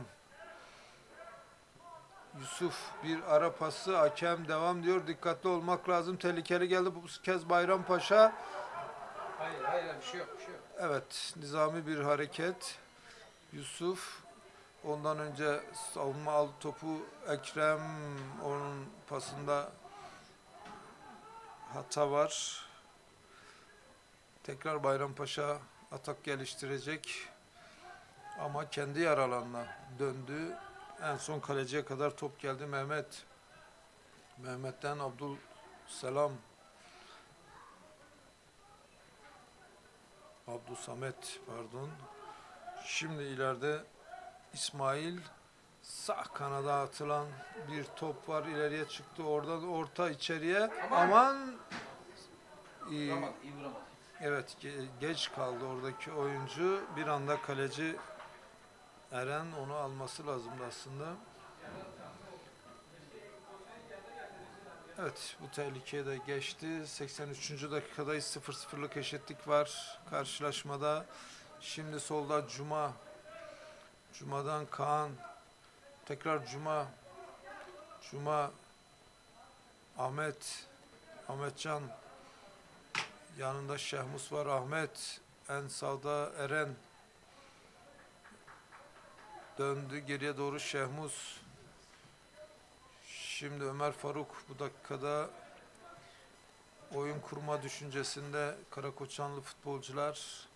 Yusuf bir ara pası. Hakem devam diyor. Dikkatli olmak lazım. Tehlikeli geldi bu kez Bayrampaşa. Hayır bir şey yok. Evet. Nizami bir hareket. Yusuf. Ondan önce savunma aldı topu. Ekrem. Onun pasında hata var. Tekrar Bayrampaşa atak geliştirecek. Ama kendi yer alanına döndü. En son kaleciye kadar top geldi Mehmet. Mehmet'ten Abdülselam. Abdülsamet pardon. Şimdi ileride İsmail sağ kanada atılan bir top var. İleriye çıktı. Oradan orta içeriye. Aman İyi vuramadı. evet geç kaldı oradaki oyuncu. Bir anda kaleci Eren onu alması lazımdı aslında. Evet bu tehlike de geçti. 83. dakikadayız. 0-0'lık eşitlik var karşılaşmada. Şimdi solda Cuma. Cuma'dan Kaan. Tekrar Cuma. Cuma. Ahmet. Ahmetcan. Yanında Şehmus var. Ahmet. En sağda Eren. Döndü geriye doğru Şehmus. Şimdi Ömer Faruk bu dakikada oyun kurma düşüncesinde Karakoçanlı futbolcular.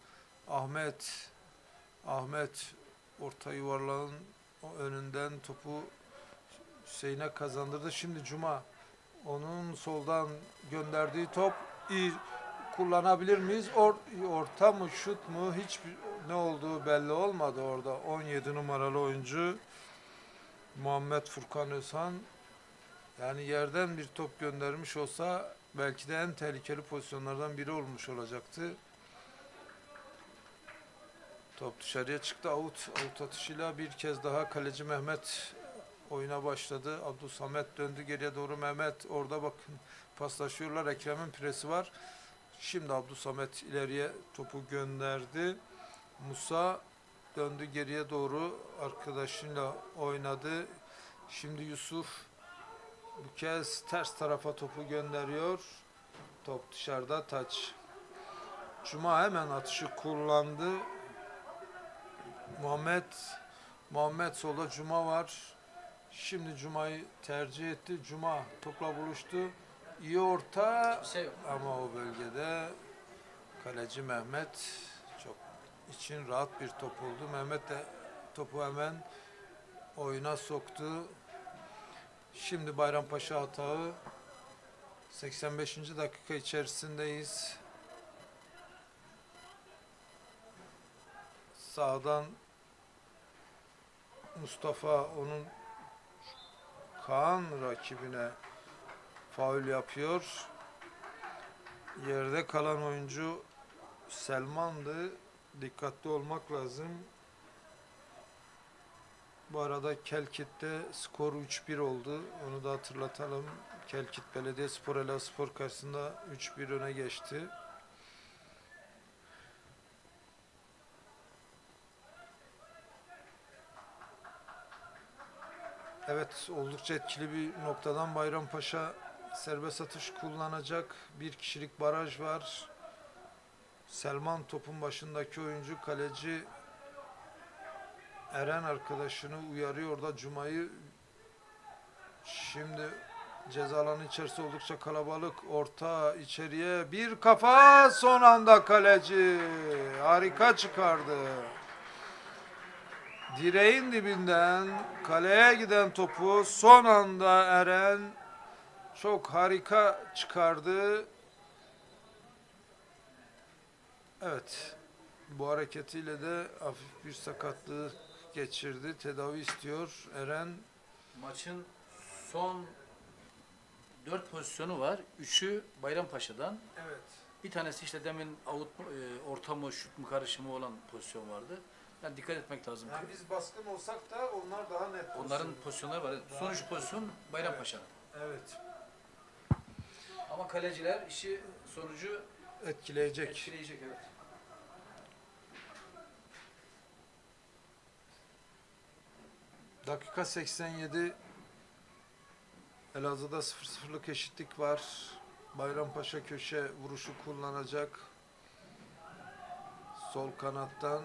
Ahmet orta yuvarlağın önünden topu Hüseyin'e kazandırdı. Şimdi Cuma onun soldan gönderdiği top iyi kullanabilir miyiz? Orta mı şut mu hiç ne olduğu belli olmadı orada. 17 numaralı oyuncu Muhammed Furkan Özhan yani yerden bir top göndermiş olsa belki de en tehlikeli pozisyonlardan biri olmuş olacaktı. Top dışarıya çıktı. Out atışıyla bir kez daha kaleci Mehmet oyuna başladı. Abdülsamet döndü geriye doğru. Mehmet orada bakın paslaşıyorlar. Ekrem'in presi var. Şimdi Abdülsamet ileriye topu gönderdi. Musa döndü geriye doğru. Arkadaşıyla oynadı. Şimdi Yusuf bu kez ters tarafa topu gönderiyor. Top dışarıda taç. Cuma hemen atışı kullandı. Muhammed solda Cuma var. Şimdi Cuma'yı tercih etti. Cuma topla buluştu. İyi orta ama o bölgede kaleci Mehmet çok için rahat bir top oldu. Mehmet de topu hemen oyuna soktu. Şimdi Bayrampaşa hatağı 85. dakika içerisindeyiz. Sağdan Mustafa onun Kaan rakibine faul yapıyor. Yerde kalan oyuncu Selman'dı. Dikkatli olmak lazım. Bu arada Kelkit'te skor 3-1 oldu. Onu da hatırlatalım. Kelkit Belediyespor Elazığspor karşısında 3-1 öne geçti. Evet, oldukça etkili bir noktadan Bayrampaşa serbest atış kullanacak. Bir kişilik baraj var. Selman topun başındaki oyuncu, kaleci Eren arkadaşını uyarıyor da Cuma'yı. Şimdi ceza alanı içerisi oldukça kalabalık. Orta içeriye bir kafa, son anda kaleci harika çıkardı. Direğin dibinden kaleye giden topu son anda Eren çok harika çıkardı. Evet, bu hareketiyle de hafif bir sakatlığı geçirdi. Tedavi istiyor Eren. Maçın son 4 pozisyonu var. 3'ü Bayrampaşa'dan. Evet. Bir tanesi işte demin orta mı şut mu karışımı olan pozisyon vardı. Yani dikkat etmek lazım. Yani biz baskın olsak da onlar daha net. Onların pozisyonları var. Sonuç pozisyon Bayrampaşa'nın. Evet. Ama kaleciler işi sonucu Etkileyecek. evet. Dakika 87. Elazığ'da 0-0'lık eşitlik var. Bayrampaşa köşe vuruşu kullanacak. Sol kanattan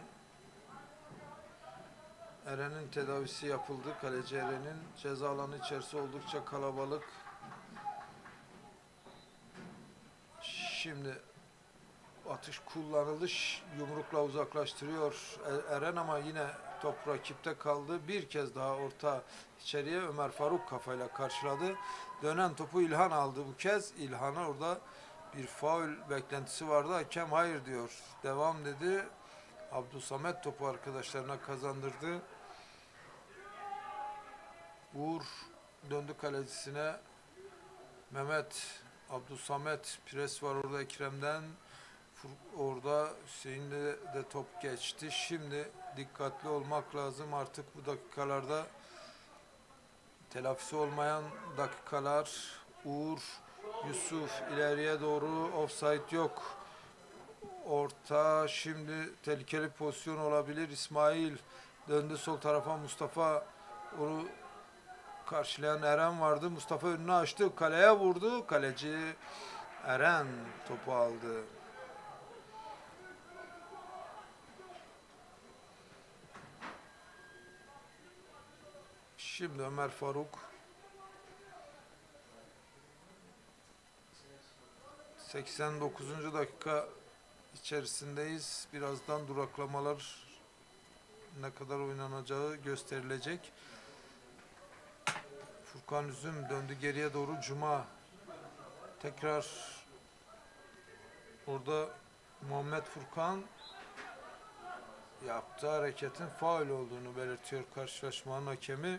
Eren'in tedavisi yapıldı. Kaleci Eren'in ceza alanı içerisi oldukça kalabalık. Şimdi atış kullanıldı. Yumrukla uzaklaştırıyor Eren ama yine top rakipte kaldı. Bir kez daha orta içeriye Ömer Faruk kafayla karşıladı. Dönen topu İlhan aldı bu kez. İlhan'a orada bir faul beklentisi vardı. Hakem hayır diyor. Devam dedi. Abdülsamet topu arkadaşlarına kazandırdı. Uğur döndü kalecisine. Mehmet, Abdülsamet pres var orada Ekrem'den. Orada Hüseyin'de de top geçti. Şimdi dikkatli olmak lazım. Artık bu dakikalarda telafisi olmayan dakikalar. Uğur, Yusuf ileriye doğru, offside yok. Orta, şimdi tehlikeli pozisyon olabilir. İsmail döndü sol tarafa, Mustafa onu karşılayan Eren vardı. Mustafa önünü açtı, kaleye vurdu. Kaleci Eren topu aldı. Şimdi Ömer Faruk 89. dakika içerisindeyiz. Birazdan duraklamalar ne kadar oynanacağı gösterilecek. Furkan Üzüm döndü geriye doğru. Cuma tekrar orada Muhammed Furkan yaptığı hareketin faul olduğunu belirtiyor karşılaşmanın hakemi.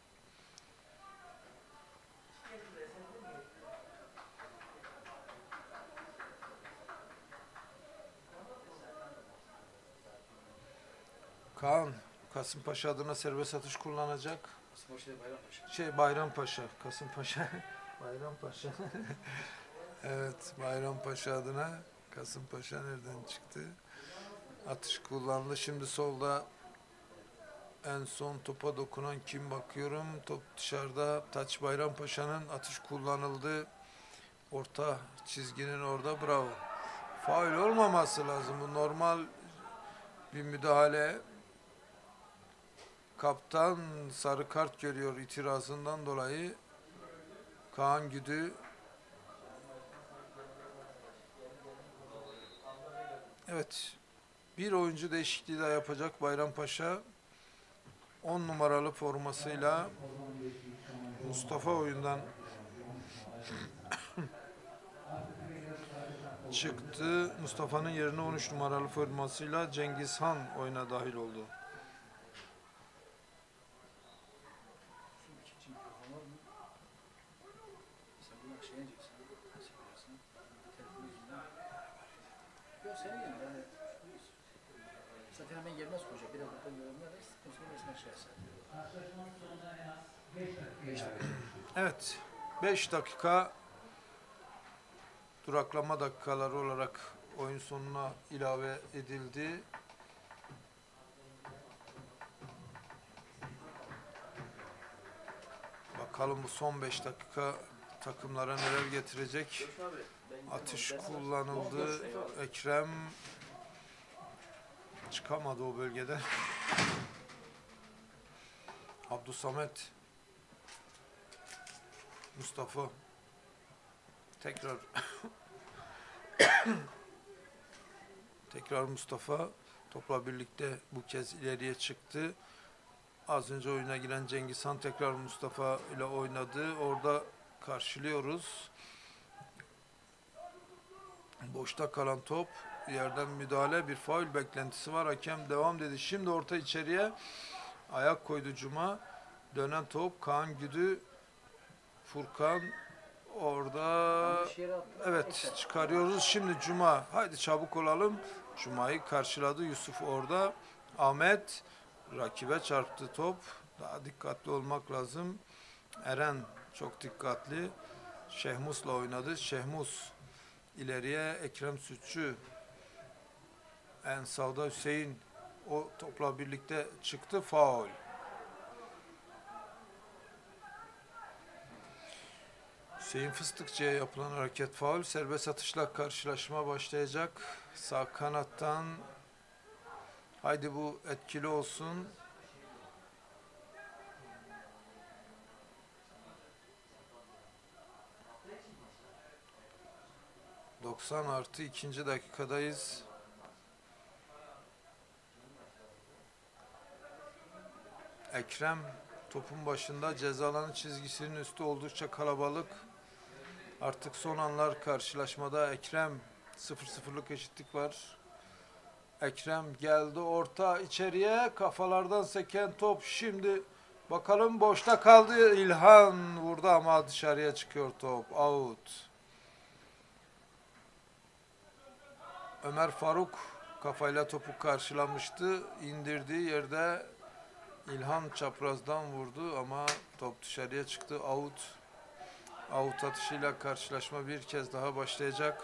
Kaan Kasımpaşa adına serbest atış kullanacak. Bayrampaşa. Kasımpaşa. Bayrampaşa. Evet, Bayrampaşa adına Kasımpaşa nereden çıktı? Atış kullandı. Şimdi solda en son topa dokunan kim bakıyorum? Top dışarıda. Taç Bayrampaşa'nın atış kullanıldı. Orta çizginin orada, bravo. Faul olmaması lazım. Bu normal bir müdahale. Kaptan sarı kart görüyor itirazından dolayı. Kaan Güdü. Evet. Bir oyuncu değişikliği daha yapacak Bayrampaşa. 10 numaralı formasıyla Mustafa oyundan çıktı. Mustafa'nın yerine 13 numaralı formasıyla Cengizhan oyuna dahil oldu. zaten hemen gelmez hoca. Biraz buradan yorumlarız. Sonra resmen çıkarsa. 5 dakika. Evet. 5 dakika duraklama dakikaları olarak oyun sonuna ilave edildi. Bakalım bu son 5 dakika takımlara neler getirecek. Atış kullanıldı. Ekrem çıkamadı o bölgede. Abdülsamet, Mustafa tekrar tekrar Mustafa topla birlikte bu kez ileriye çıktı. Az önce oyuna giren Cengizhan tekrar Mustafa ile oynadı. Orada karşılıyoruz. Boşta kalan top, yerden müdahale, bir faul beklentisi var. Hakem devam dedi. Şimdi orta içeriye ayak koydu Cuma. Dönen top Kaan Güdü, Furkan orada, evet, çıkarıyoruz. Şimdi Cuma, haydi çabuk olalım. Cuma'yı karşıladı Yusuf orada. Ahmet rakibe çarptı top. Daha dikkatli olmak lazım. Eren çok dikkatli. Şehmus'la oynadı. Şehmus ileriye, Ekrem Sütçü, en sağda Hüseyin, o topla birlikte çıktı, faul. Hüseyin Fıstıkçı'ya yapılan hareket faul. Serbest atışla karşılaşma başlayacak. Sağ kanattan, haydi bu etkili olsun. +90 ikinci dakikadayız. Ekrem topun başında, ceza alanı çizgisinin üstü, oldukça kalabalık. Artık son anlar karşılaşmada. Ekrem, 0-0'lık eşitlik var. Ekrem geldi orta içeriye, kafalardan seken top. Şimdi bakalım, boşta kaldı. İlhan vurdu ama dışarıya çıkıyor top. Out. Ömer Faruk kafayla topu karşılamıştı. İndirdiği yerde İlhan çaprazdan vurdu ama top dışarıya çıktı. Out. Out atışıyla karşılaşma bir kez daha başlayacak.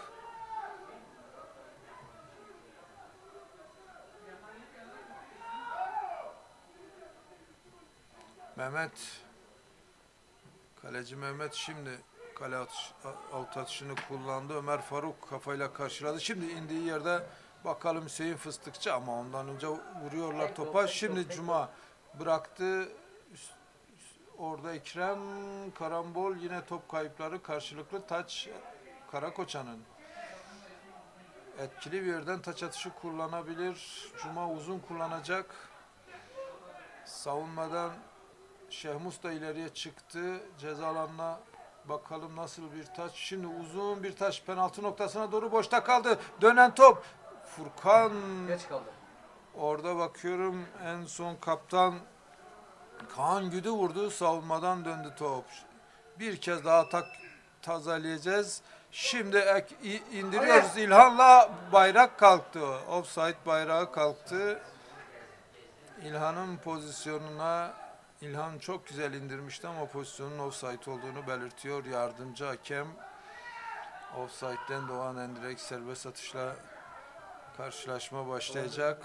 Mehmet, kaleci Mehmet şimdi kale out atışını kullandı. Ömer Faruk kafayla karşıladı. Şimdi indiği yerde bakalım Hüseyin Fıstıkçı, ama ondan önce vuruyorlar topa. Şimdi Cuma bıraktı. Orada Ekrem, karambol, yine top kayıpları, karşılıklı taç Karakoçan'ın. Etkili bir yerden taç atışı kullanabilir. Cuma uzun kullanacak. Savunmadan Şehmus da ileriye çıktı. Ceza alanına bakalım nasıl bir taç. Şimdi uzun bir taç penaltı noktasına doğru, boşta kaldı. Dönen top. Furkan. Geç kaldı. Orada bakıyorum en son kaptan Kaan Güdü vurdu. Savunmadan döndü top. Bir kez daha tazeleyeceğiz. Şimdi indiriyoruz. İlhan'la bayrak kalktı. Offside bayrağı kalktı. İlhan'ın pozisyonuna, İlhan çok güzel indirmişti ama pozisyonun offside olduğunu belirtiyor yardımcı hakem. Offside'den doğan endirekt serbest atışla karşılaşma başlayacak.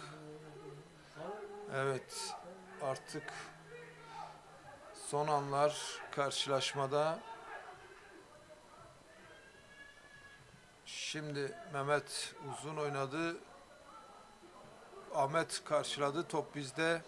Evet, artık son anlar karşılaşmada. Şimdi Mehmet uzun oynadı. Ahmet karşıladı. Top bizde.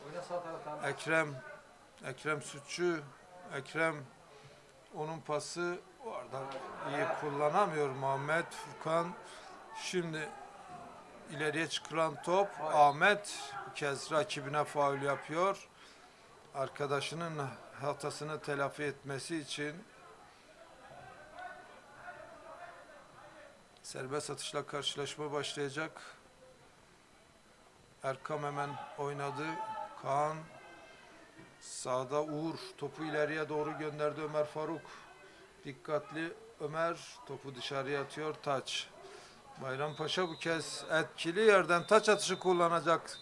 Ekrem Sütçü. Ekrem, onun pası orada iyi kullanamıyor Muhammed. Furkan, şimdi ileriye çıkılan top. Ahmet bu kez rakibine faul yapıyor. Arkadaşının hatasını telafi etmesi için serbest atışla karşılaşma başlayacak. Erkam hemen oynadı. Kaan sağda, Uğur topu ileriye doğru gönderdi. Ömer Faruk dikkatli. Ömer topu dışarıya atıyor. Taç. Bayrampaşa bu kez etkili yerden taç atışı kullanacak.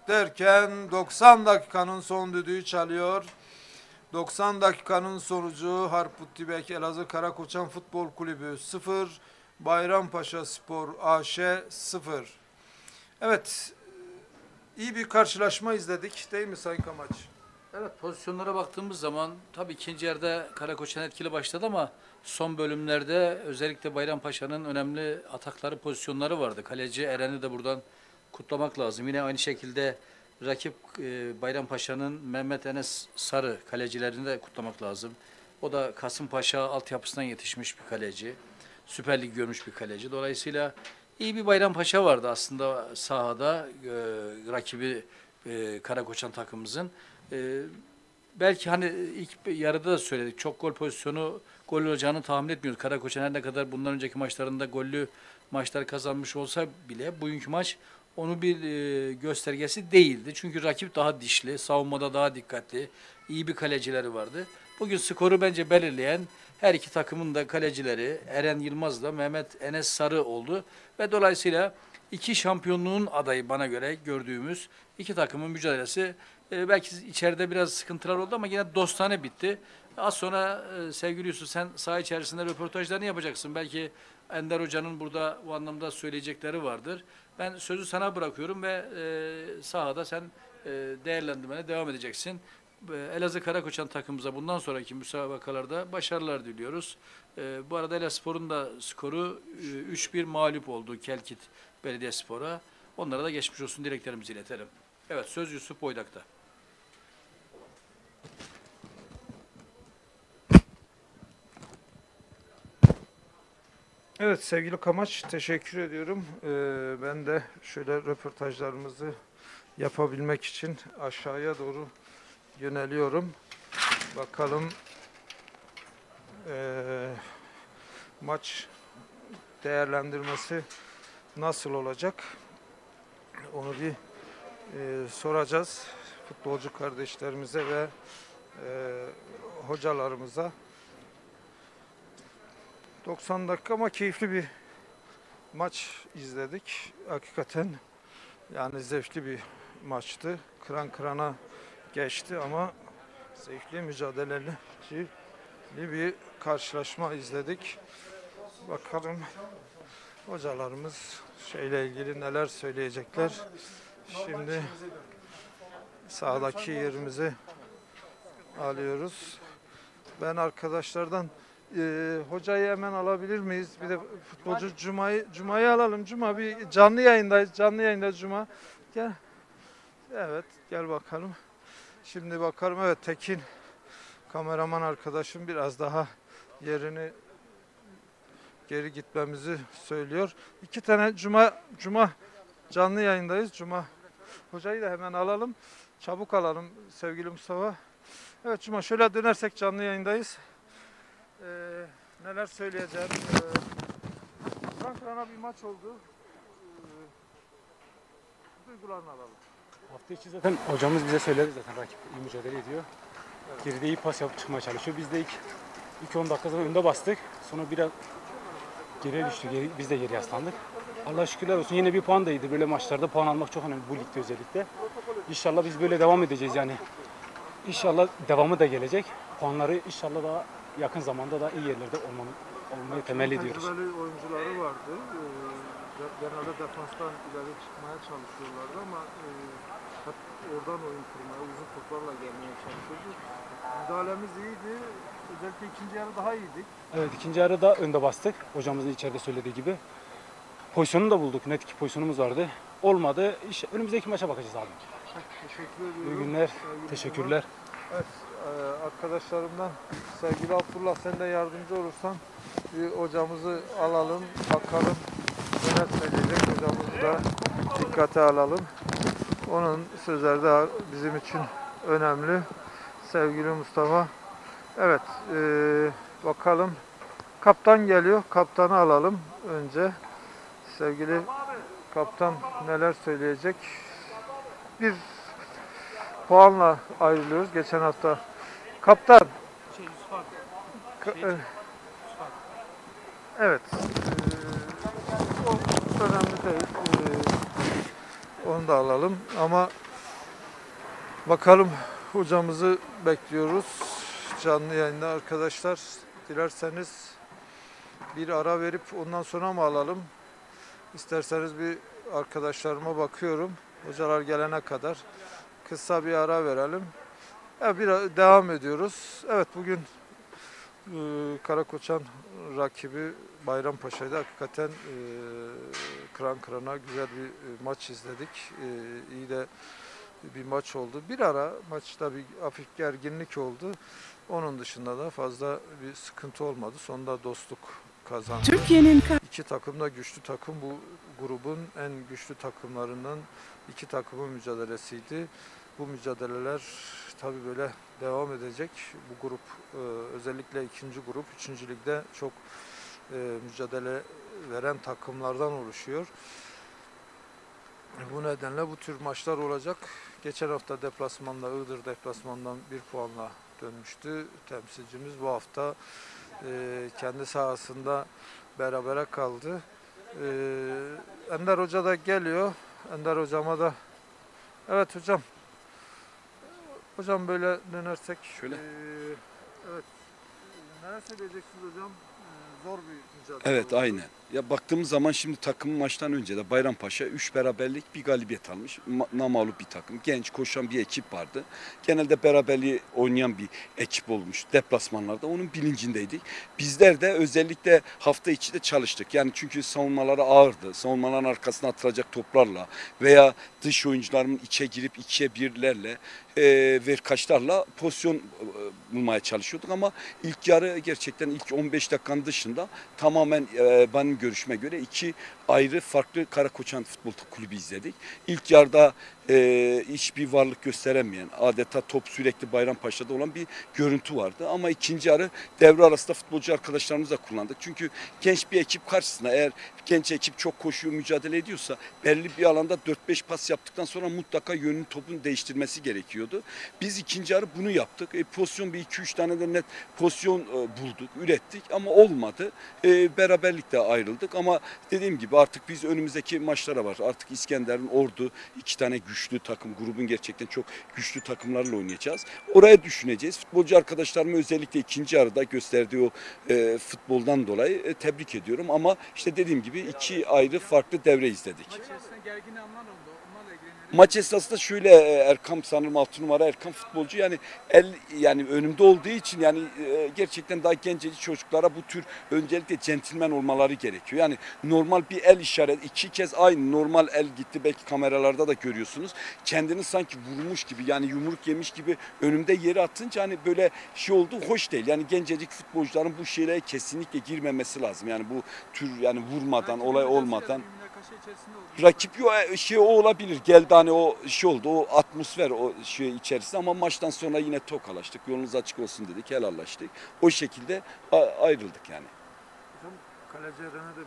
derken 90 dakikanın son düdüğü çalıyor. 90 dakikanın sonucu Harputdibek Elazığ Karakoçan Futbol Kulübü 0, Bayrampaşa Spor AŞ 0. Evet, iyi bir karşılaşma izledik değil mi Sayın Kamaç? Evet, pozisyonlara baktığımız zaman tabii ikinci yarıda Karakoçan etkili başladı ama son bölümlerde özellikle Bayrampaşa'nın önemli atakları, pozisyonları vardı. Kaleci Eren'i de buradan kutlamak lazım. Yine aynı şekilde rakip Bayrampaşa'nın Mehmet Enes Sarı kalecilerini de kutlamak lazım. O da Kasımpaşa altyapısından yetişmiş bir kaleci. Süper Lig görmüş bir kaleci. Dolayısıyla iyi bir Bayrampaşa vardı aslında sahada rakibi Karakoçan takımımızın. Belki hani ilk yarıda da söyledik. Çok gol pozisyonu gol olacağını tahmin etmiyoruz. Karakoçan her ne kadar bundan önceki maçlarında gollü maçlar kazanmış olsa bile bugünkü maç onun bir göstergesi değildi. Çünkü rakip daha dişli, savunmada daha dikkatli, iyi bir kalecileri vardı. Bugün skoru bence belirleyen her iki takımın da kalecileri Eren Yılmaz'la Mehmet Enes Sarı oldu. Ve dolayısıyla iki şampiyonluğun adayı bana göre gördüğümüz iki takımın mücadelesi belki içeride biraz sıkıntılar oldu ama yine dostane bitti. Az sonra sevgili Yusuf sen saha içerisinde röportajlarını yapacaksın. Belki Ender Hoca'nın burada bu anlamda söyleyecekleri vardır. Ben sözü sana bırakıyorum ve sahada sen değerlendirmene devam edeceksin. Elazığ Karakoçan takımımıza bundan sonraki müsabakalarda başarılar diliyoruz. Bu arada Elazığspor'un da skoru 3-1 mağlup oldu Kelkit Belediyespor'a. Onlara da geçmiş olsun dileklerimizi iletelim. Evet, söz Yusuf Boydak'ta. Evet sevgili Kamaç, teşekkür ediyorum. Ben de şöyle röportajlarımızı yapabilmek için aşağıya doğru yöneliyorum. Bakalım maç değerlendirmesi nasıl olacak? Onu bir soracağız futbolcu kardeşlerimize ve hocalarımıza. 90 dakika ama keyifli bir maç izledik. Hakikaten yani zevkli bir maçtı. Kıran kırana geçti ama zevkli, mücadeleli bir karşılaşma izledik. Bakalım hocalarımız şeyle ilgili neler söyleyecekler. Şimdi sahadaki yerimizi alıyoruz. Ben arkadaşlardan hocayı hemen alabilir miyiz? Bir de futbolcu Cuma'yı alalım. Cuma bir canlı yayındayız. Canlı yayında Cuma. Gel. Evet, gel bakalım. Şimdi bakalım. Evet, Tekin kameraman arkadaşım biraz daha yerini geri gitmemizi söylüyor. İki tane Cuma canlı yayındayız. Cuma hocayı da hemen alalım. Çabuk alalım sevgili Mustafa. Evet Cuma şöyle dönersek canlı yayındayız. Neler söyleyeceğim. Kıran bir maç oldu. Duygularını alalım. Hafta içi zaten hocamız bize söyledi zaten rakip iyi mücadele ediyor. Evet. Geride iyi pas yapıp çıkmaya çalışıyor. Biz de ilk 10 dakika önde bastık. Sonra biraz geriye düştü. Biz de geri yaslandık. Allah'a şükürler olsun. Yine bir puan da iyiydi. Böyle maçlarda puan almak çok önemli bu ligde özellikle. İnşallah biz böyle devam edeceğiz yani. İnşallah devamı da gelecek. Puanları inşallah daha yakın zamanda da iyi yerlerde olmayı temelli ediyoruz. Tecrübeli oyuncuları vardı. Genelde defanstan ileri çıkmaya çalışıyorlardı ama hep oradan oyun kurmaya, uzun toplarla gelmeye çalışıyordu. Müdahalemiz iyiydi. Özellikle ikinci yarı daha iyiydik. Evet, ikinci yarıda önde bastık. Hocamızın içeride söylediği gibi. Pozisyonu da bulduk. Net iki pozisyonumuz vardı. Olmadı. Önümüzdeki maça bakacağız abi. Teşekkür ediyorum. İyi günler. Teşekkürler. Evet, arkadaşlarımdan sevgili Abdullah sen de yardımcı olursan bir hocamızı alalım, bakalım neler söyleyecek, hocamızı da dikkate alalım. Onun sözleri de bizim için önemli. Sevgili Mustafa. Evet, bakalım. Kaptan geliyor, kaptanı alalım önce. Sevgili kaptan neler söyleyecek? Bir puanla ayrılıyoruz. Geçen hafta kaptan. Evet. O önemli değil. Onu da alalım. Ama Bakalım, hocamızı bekliyoruz canlı yayında arkadaşlar. Dilerseniz bir ara verip ondan sonra mı alalım? İsterseniz bir arkadaşlarıma bakıyorum. Hocalar gelene kadar kısa bir ara verelim. Bir devam ediyoruz. Evet, bugün Karakoçan rakibi Bayrampaşa'ydı. Hakikaten kıran kırana güzel bir maç izledik. İyi de bir maç oldu. Bir ara maçta bir hafif gerginlik oldu. Onun dışında da fazla bir sıkıntı olmadı. Sonunda dostluk kazandı. Türkiye'nin İki takım da güçlü takım. Bu grubun en güçlü takımlarından iki takımın mücadelesiydi. Bu mücadeleler tabii böyle devam edecek. Bu grup özellikle ikinci grup, 3. ligde çok mücadele veren takımlardan oluşuyor. Bu nedenle bu tür maçlar olacak. Geçen hafta deplasmanda, Iğdır deplasmandan 1 puanla dönmüştü. Temsilcimiz bu hafta kendi sahasında berabere kaldı. Ender Hoca da geliyor. Ender Hocama da, evet hocam. Hocam böyle dönersek. Şöyle. Evet. Neler söyleyeceksiniz hocam? Zor bir mücadele. Evet, oldu. aynen. Ya baktığımız zaman şimdi takım maçtan önce de Bayrampaşa 3 beraberlik bir galibiyet almış. Namağlup bir takım. Genç koşan bir ekip vardı. Genelde beraberliği oynayan bir ekip olmuş deplasmanlarda. Onun bilincindeydik. Bizler de özellikle hafta içi de çalıştık. Yani çünkü savunmaları ağırdı. Savunmaların arkasına atılacak toplarla veya dış oyuncuların içe girip 2'ye 1'lerle verkaçlarla pozisyon bulmaya çalışıyorduk ama ilk yarı gerçekten ilk 15 dakikanın dışında tamamen benim görüşme göre iki ayrı farklı Karakoçan Futbol Kulübü izledik. İlk yarıda hiçbir varlık gösteremeyen, adeta top sürekli Bayrampaşa'da olan bir görüntü vardı. Ama ikinci yarı devre arasında futbolcu arkadaşlarımızla kullandık. Çünkü genç bir ekip karşısında eğer genç ekip çok koşuyor, mücadele ediyorsa belli bir alanda 4-5 pas yaptıktan sonra mutlaka yönünü topun değiştirmesi gerekiyordu. Biz ikinci yarı bunu yaptık. Pozisyon bir 2-3 tane de net pozisyon bulduk, ürettik ama olmadı. Beraberlikte ayrıldık ama dediğim gibi artık biz önümüzdeki maçlara var. Artık İskenderun, Ordu, 2 tane güçlü takım, grubun gerçekten çok güçlü takımlarla oynayacağız. Oraya düşüneceğiz. Futbolcu arkadaşlarımı özellikle ikinci yarıda gösterdiği o futboldan dolayı tebrik ediyorum ama işte dediğim gibi iki ayrı farklı devre izledik. Maç içerisinde gergin anlar oldu. Onlarla ilgilenelim. Maç esasında şöyle Erkam sanırım 6 numara Erkam futbolcu yani önümde olduğu için yani gerçekten daha gencecik çocuklara bu tür öncelikle centilmen olmaları gerekiyor. Yani normal bir el işaret 2 kez aynı normal el gitti belki kameralarda da görüyorsunuz. Kendini sanki vurmuş gibi yani yumruk yemiş gibi önümde yere atınca hani böyle şey oldu hoş değil. Yani gencecik futbolcuların bu şeylere kesinlikle girmemesi lazım. Yani bu tür yani vurmadan olay olmadan. Rakip o olabilir. Geldi hani o şey oldu. O atmosfer o şey içerisinde ama maçtan sonra yine tokalaştık. Yolunuz açık olsun dedik. Helallaştık. O şekilde ayrıldık yani. Hocam kaleci Eren'e de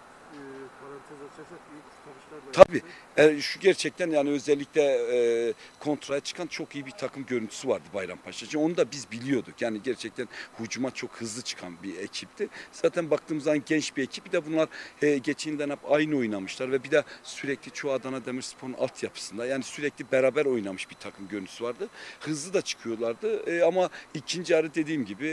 parantez açarsak iyi kurtarışlar da Tabii. yaptı. Şu gerçekten yani özellikle kontraya çıkan çok iyi bir takım görüntüsü vardı Bayrampaşa'cı. Onu da biz biliyorduk. Yani gerçekten hücuma çok hızlı çıkan bir ekipti. Zaten baktığımız zaman genç bir ekip. Bir de bunlar geçinden hep aynı oynamışlar ve bir de sürekli çoğu Adana Demirspor'un altyapısında yani sürekli beraber oynamış bir takım görüntüsü vardı. Hızlı da çıkıyorlardı ama ikinci yarı dediğim gibi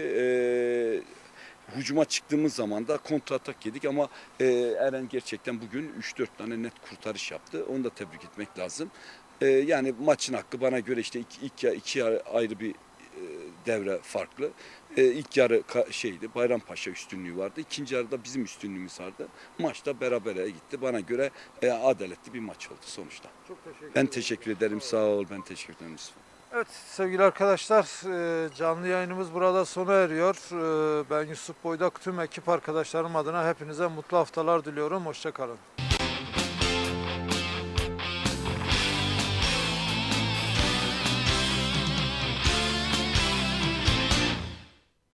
hücuma çıktığımız zaman da kontratak yedik ama Eren gerçekten bugün 3-4 tane net kurtarış yaptı. Onu da tebrik etmek lazım. Yani maçın hakkı bana göre işte iki ayrı bir devre farklı. İlk yarı Bayrampaşa üstünlüğü vardı. İkinci yarıda bizim üstünlüğümüz vardı. Maçta berabere gitti. Bana göre adaletli bir maç oldu sonuçta. Çok teşekkür Ben ederim. teşekkür ederim. Sağ ol. Ben teşekkür ederim Yusuf. Evet sevgili arkadaşlar, canlı yayınımız burada sona eriyor. Ben Yusuf Boydak, tüm ekip arkadaşlarım adına hepinize mutlu haftalar diliyorum. Hoşça kalın.